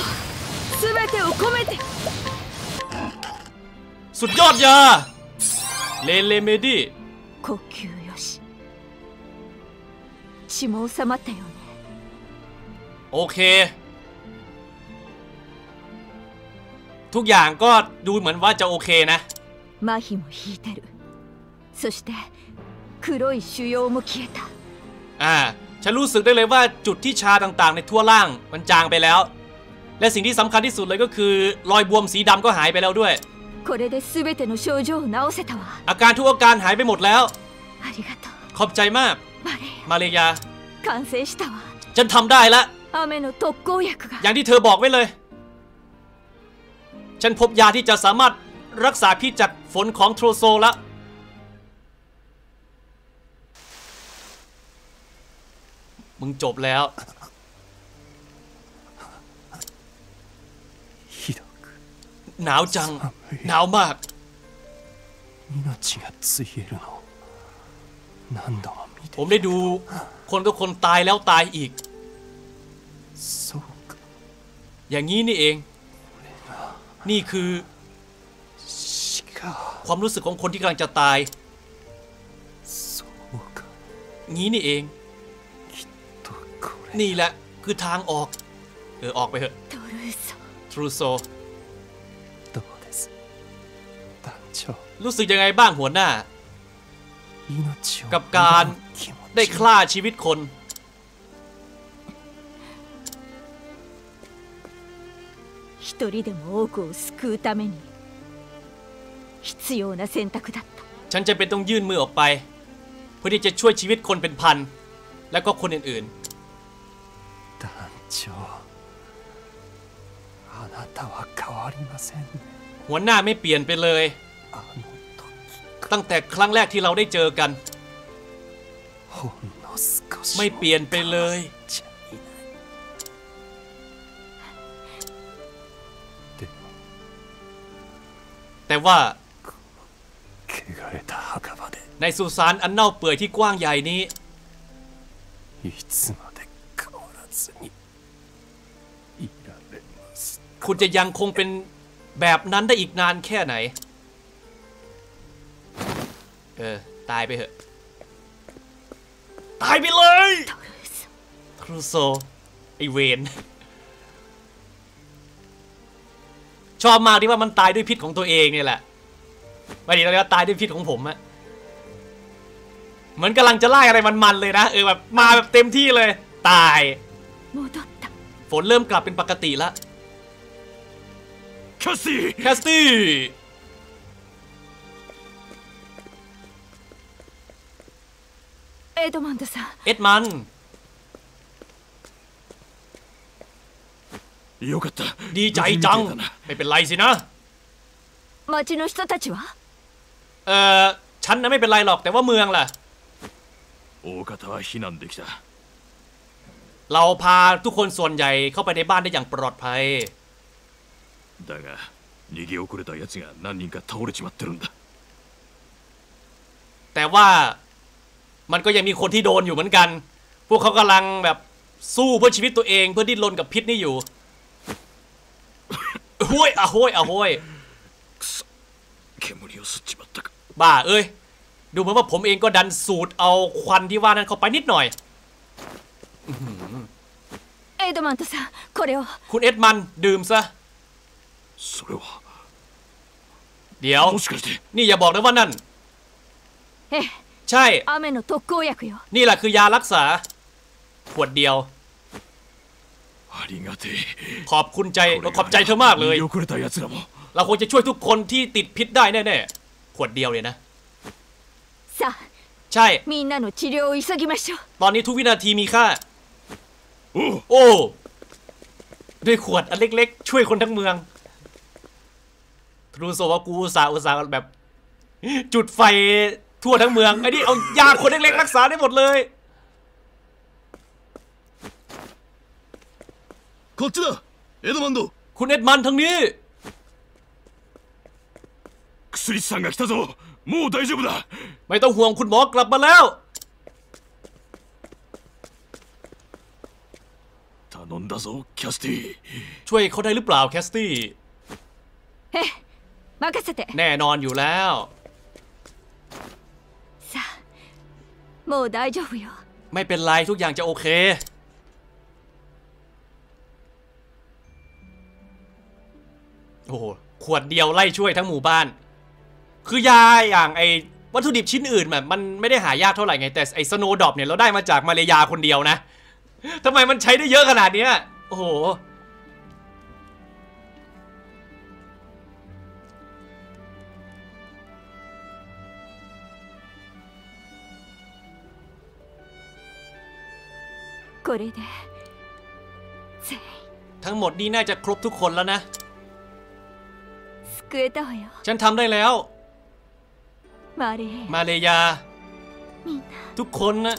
สุดยอดยาเลเมดี้โอเคทุกอย่างก็ดูเหมือนว่าจะโอเคนะฉันรู้สึกได้เลยว่าจุดที่ชาต่างๆในทั่วร่างมันจางไปแล้วและสิ่งที่สำคัญที่สุดเลยก็คือรอยบวมสีดำก็หายไปแล้วด้วยอาการทุกอาการหายไปหมดแล้วขอบใจมากมาเรียฉันทำได้ละอย่างที่เธอบอกไว้เลยฉันพบยาที่จะสามารถรักษาพิษจากฝนของโทรโซละมึงจบแล้วหนาวจังหนาวมากผมได้ดูคนทุกคนตายแล้วตายอีกอย่างนี้นี่เองนี่คือความรู้สึกของคนที่กำลังจะตายงี้นี่เองนี่แหละคือทางออกออกไปเถอะทรูโซรู้สึกยังไงบ้างหัวหน้ากับการได้ฆ่าชีวิตคน一人でも多くを救うために必要な選択だったฉันจะเป็นต้องยื่นมือออกไปเพื่อที่จะช่วยชีวิตคนเป็นพันและก็คนอื่นๆหัวหน้าไม่เปลี่ยนไปเลยตั้งแต่ครั้งแรกที่เราได้เจอกันไม่เปลี่ยนไปเลยแต่ว่าในสุสานอันเน่าเปื่อยที่กว้างใหญ่นี้คุณจะยังคงเป็นแบบนั้นได้อีกนานแค่ไหนตายไปเถอะตายไปเลยครูโซไอเวนชอบมากที่ว่ามันตายด้วยพิษของตัวเองเนี่ยแหละไม่ดีแล้วตายด้วยพิษของผมอะเหมือนกำลังจะไล่อะไรมันๆเลยนะแบบมาแบบเต็มที่เลยตายฝนเริ่มกลับเป็นปกติแล้วแคสตี้เอ็ดมันดีใจจังไม่เป็นไรสินะ町の人たちはฉันนะไม่เป็นไรหรอกแต่ว่าเมืองล่ะเราพาทุกคนส่วนใหญ่เข้าไปในบ้านได้อย่างปลอดภัยแต่ว่ามันก็ยังมีคนที่โดนอยู่เหมือนกันพวกเขากำลังแบบสู้เพื่อชีวิตตัวเองเพื่อดิ้นรนกับพิษนี่อยู่ห้วยอะห้วยอะห้วยบ้าดูเหมือนว่าผมเองก็ดันสูดเอาควันที่ว่านั้นเข้าไปนิดหน่อยเอ็ดมันさんこれをคุณเอ็ดมันดื่มซะเดี๋ยวนี่อย่าบอกนะว่านั่นใช่นี่แหละคือยารักษาขวดเดียวขอบคุณใจขอบใจเธอมากเลยเราคงจะช่วยทุกคนที่ติดพิษได้แน่ๆขวดเดียวเลยนะใช่ตอนนี้ทุกวินาทีมีค่าโอ้ด้วยขวดอันเล็กๆช่วยคนทั้งเมืองรู้สึกว่ากูอุตส่าห์แบบจุดไฟทั่วทั้งเมืองไอ้นี่เอายาคนเล็กๆรักษาได้หมดเลยคุณเอ็ดมันทางนี้ไม่ต้องห่วงคุณหมอกลับมาแล้วช่วยเขาได้หรือเปล่าแคสตี้แน่นอนอยู่แล้วไม่เป็นไรทุกอย่างจะโอเคโอ้โหขวดเดียวไล่ช่วยทั้งหมู่บ้านคือยาอย่างไอวัตถุดิบชิ้นอื่นมันไม่ได้หายากเท่าไหร่ไงแต่ไอสโนว์ดรอปเนี่ยเราได้มาจากมาเลย์คนเดียวนะทำไมมันใช้ได้เยอะขนาดนี้โอ้โหทั้งหมดนี้น่าจะครบทุกคนแล้วนะฉันทำได้แล้วมาเลยาทุกคนนะ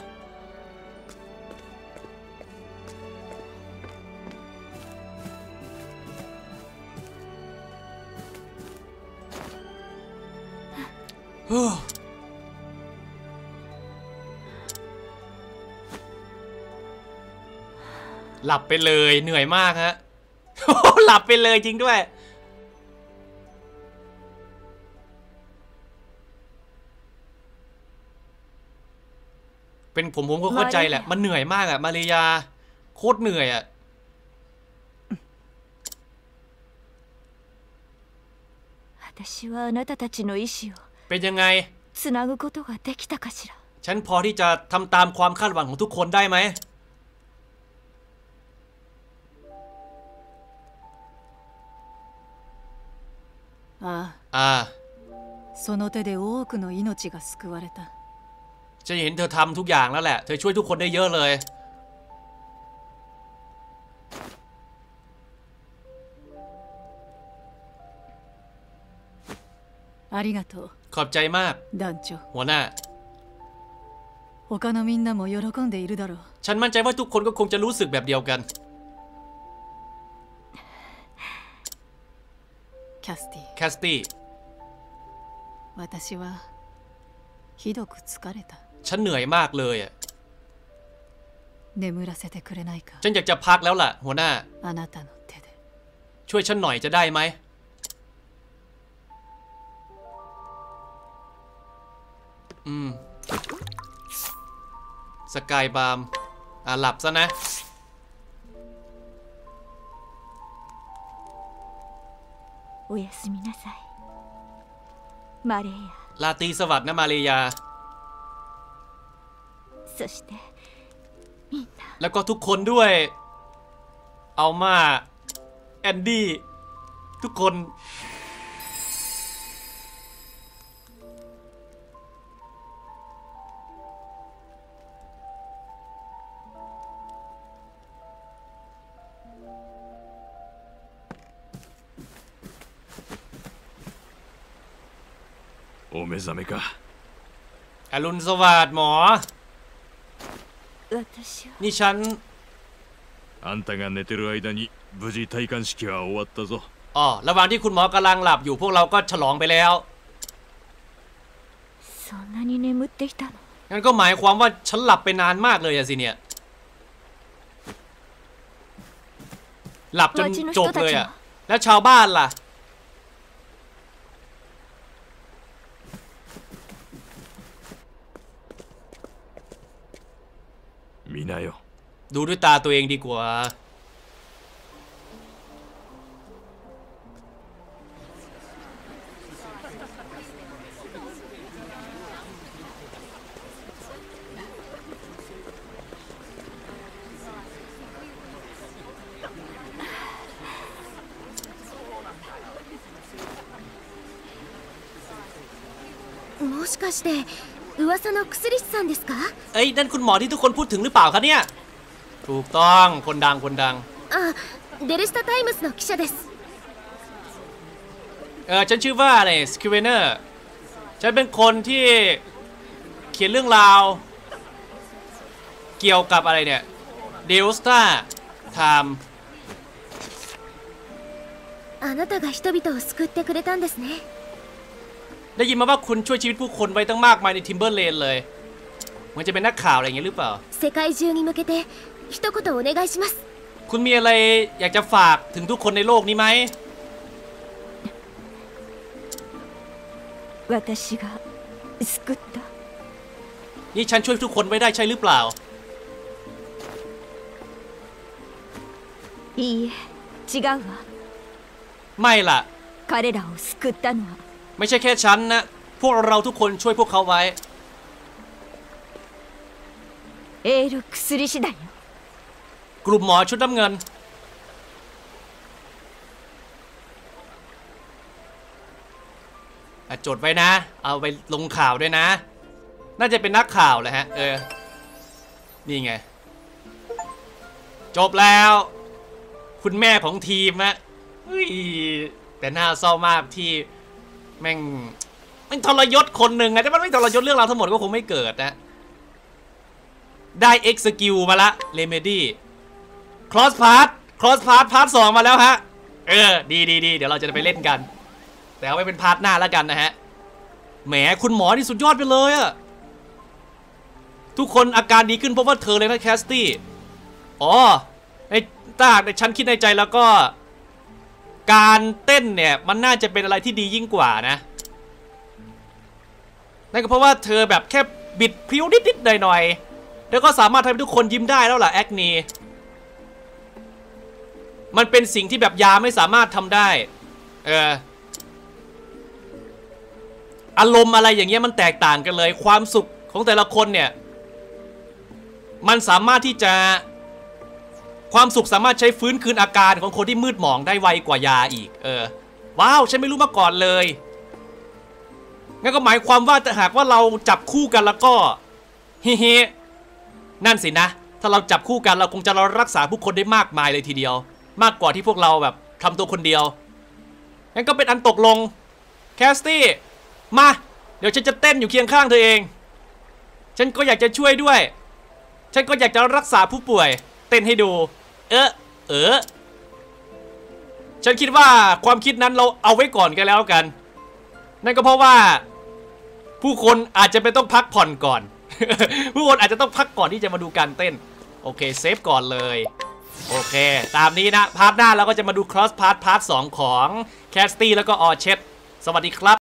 หลับไปเลยเหนื่อยมากฮะ หลับไปเลยจริงด้วยเป็นผมก็เข้าใจแหละมันเหนื่อยมากอะมาริยาโคตรเหนื่อยอะ私はあなたたちの意志をเป็นยังไงつなぐことができたかしら。 ฉันพอที่จะทำตามความคาดหวังของทุกคนได้ไหมその手で多くの命が救われた。 ฉันเห็นเธอทำทุกอย่างแล้วแหละเธอช่วยทุกคนได้เยอะเลยありがとう。 ขอบใจมาก団長。 หัวหน้า他のみんなも喜んでいるだろう。 ฉันมั่นใจว่าทุกคนก็คงจะรู้สึกแบบเดียวกันキャスティ私はひどく疲れた。 ฉันเหนื่อยมากเลยอ่ะ眠らせてくれないか。 ฉันอยากจะพักแล้วล่ะหัวหน้าあなたの手でช่วยฉันหน่อยจะได้ไหมสกายบาร์มหลับซะนะおやすみなさいマレーヤ。 ลาตรีสวัสดิ์นะมาเรียそしてみんなแล้วก็ทุกคนด้วยเอามาแอนดี้ทุกคนお目覚めか。 อรุณสวัสดิ์หมอนี่ฉันあんたが寝てる間に無事戴冠式は終わったぞ。 อ๋อระหว่างที่คุณหมอกำลังหลับอยู่พวกเราก็ฉลองไปแล้วそんなに眠っていたの。 งั้นก็หมายความว่าฉันหลับไปนานมากเลยสิเนี่ยหลับจนจบเลยอะแล้วชาวบ้านล่ะ見なよ。 ดูด้วยตาตัวเองดีกว่าもしかして噂の薬師さんですか？ เอ้ยนั่นคุณหมอที่ทุกคนพูดถึงหรือเปล่าคะเนี่ยถูกต้องคนดังあ、デルスタタイムスの記者です。 ฉันชื่อว่าอะไรสคิวเวเนอร์ฉันเป็นคนที่เขียนเรื่องราวเกี่ยวกับอะไรเนี่ยเดลสตาไทม์あなたが人々を救ってくれたんですね。 ได้ยินมาว่าคุณช่วยชีวิตผู้คนไว้ตั้งมากมายในทิมเบอร์เลนเลยมันจะเป็นนักข่าวอะไรอย่างเงี้ยหรือเปล่า世界中に向けて一言お願いします。 คุณมีอะไรอยากจะฝากถึงทุกคนในโลกนี้ไหม私が救った。 นี่ฉันช่วยทุกคนไว้ได้ใช่หรือเปล่าいいえ、違うわ。 ไม่ล่ะ彼らを救ったのはไม่ใช่แค่ฉันนะพวกเราทุกคนช่วยพวกเขาไว้エール薬師団よ。 กลุ่มหมอชุดน้ำเงินจดไว้นะเอาไปลงข่าวด้วยนะน่าจะเป็นนักข่าวแหละฮะนี่ไงจบแล้วคุณแม่ของทีมนะแต่น่าเศร้ามากที่แม่งทรยศคนหนึ่งอะถ้ามันไม่ทรยศเรื่องราวทั้งหมดก็คงไม่เกิดนะได้ X skill มาละเรเมดี้ครอสพาร์ทพาร์ท 2มาแล้วฮะดีเดี๋ยวเราจะไปเล่นกันแต่เอาไว้เป็นพาร์ทหน้าแล้วกันนะฮะแหมคุณหมอนี่สุดยอดไปเลยอะทุกคนอาการดีขึ้นเพราะว่าเธอเลยนะแคสตี้อ๋อไอ้ตาในฉันคิดในใจแล้วก็การเต้นเนี่ยมันน่าจะเป็นอะไรที่ดียิ่งกว่านะนั่นก็เพราะว่าเธอแบบแค่บิดพริ้วนิดๆหน่อยๆแล้วก็สามารถทำให้ทุกคนยิ้มได้แล้วล่ะแอคนีมันเป็นสิ่งที่แบบยาไม่สามารถทำได้อารมณ์อะไรอย่างเงี้ยมันแตกต่างกันเลยความสุขของแต่ละคนเนี่ยมันสามารถที่จะความสุขสามารถใช้ฟื้นคืนอาการของคนที่มืดหมองได้ไวกว่ายาอีกว้าวฉันไม่รู้มาก่อนเลยงั้นก็หมายความว่าถ้าหากว่าเราจับคู่กันแล้วก็เฮ้นั่นสินะถ้าเราจับคู่กันเราคงจะรักษาผู้คนได้มากมายเลยทีเดียวมากกว่าที่พวกเราแบบทำตัวคนเดียวงั้นก็เป็นอันตกลงแคสตี้มาเดี๋ยวฉันจะเต้นอยู่เคียงข้างเธอเองฉันก็อยากจะช่วยด้วยฉันก็อยากจะรักษาผู้ป่วยเต้นให้ดูฉันคิดว่าความคิดนั้นเราเอาไว้ก่อนกันแล้วกันนั่นก็เพราะว่าผู้คนอาจจะไม่ต้องพักผ่อนก่อน ผู้คนอาจจะต้องพักก่อนที่จะมาดูการเต้นโอเคเซฟก่อนเลยโอเคตามนี้นะพาร์ทหน้าเราก็จะมาดู cross part 2ของแคสตี้แล้วก็ออเชตสวัสดีครับ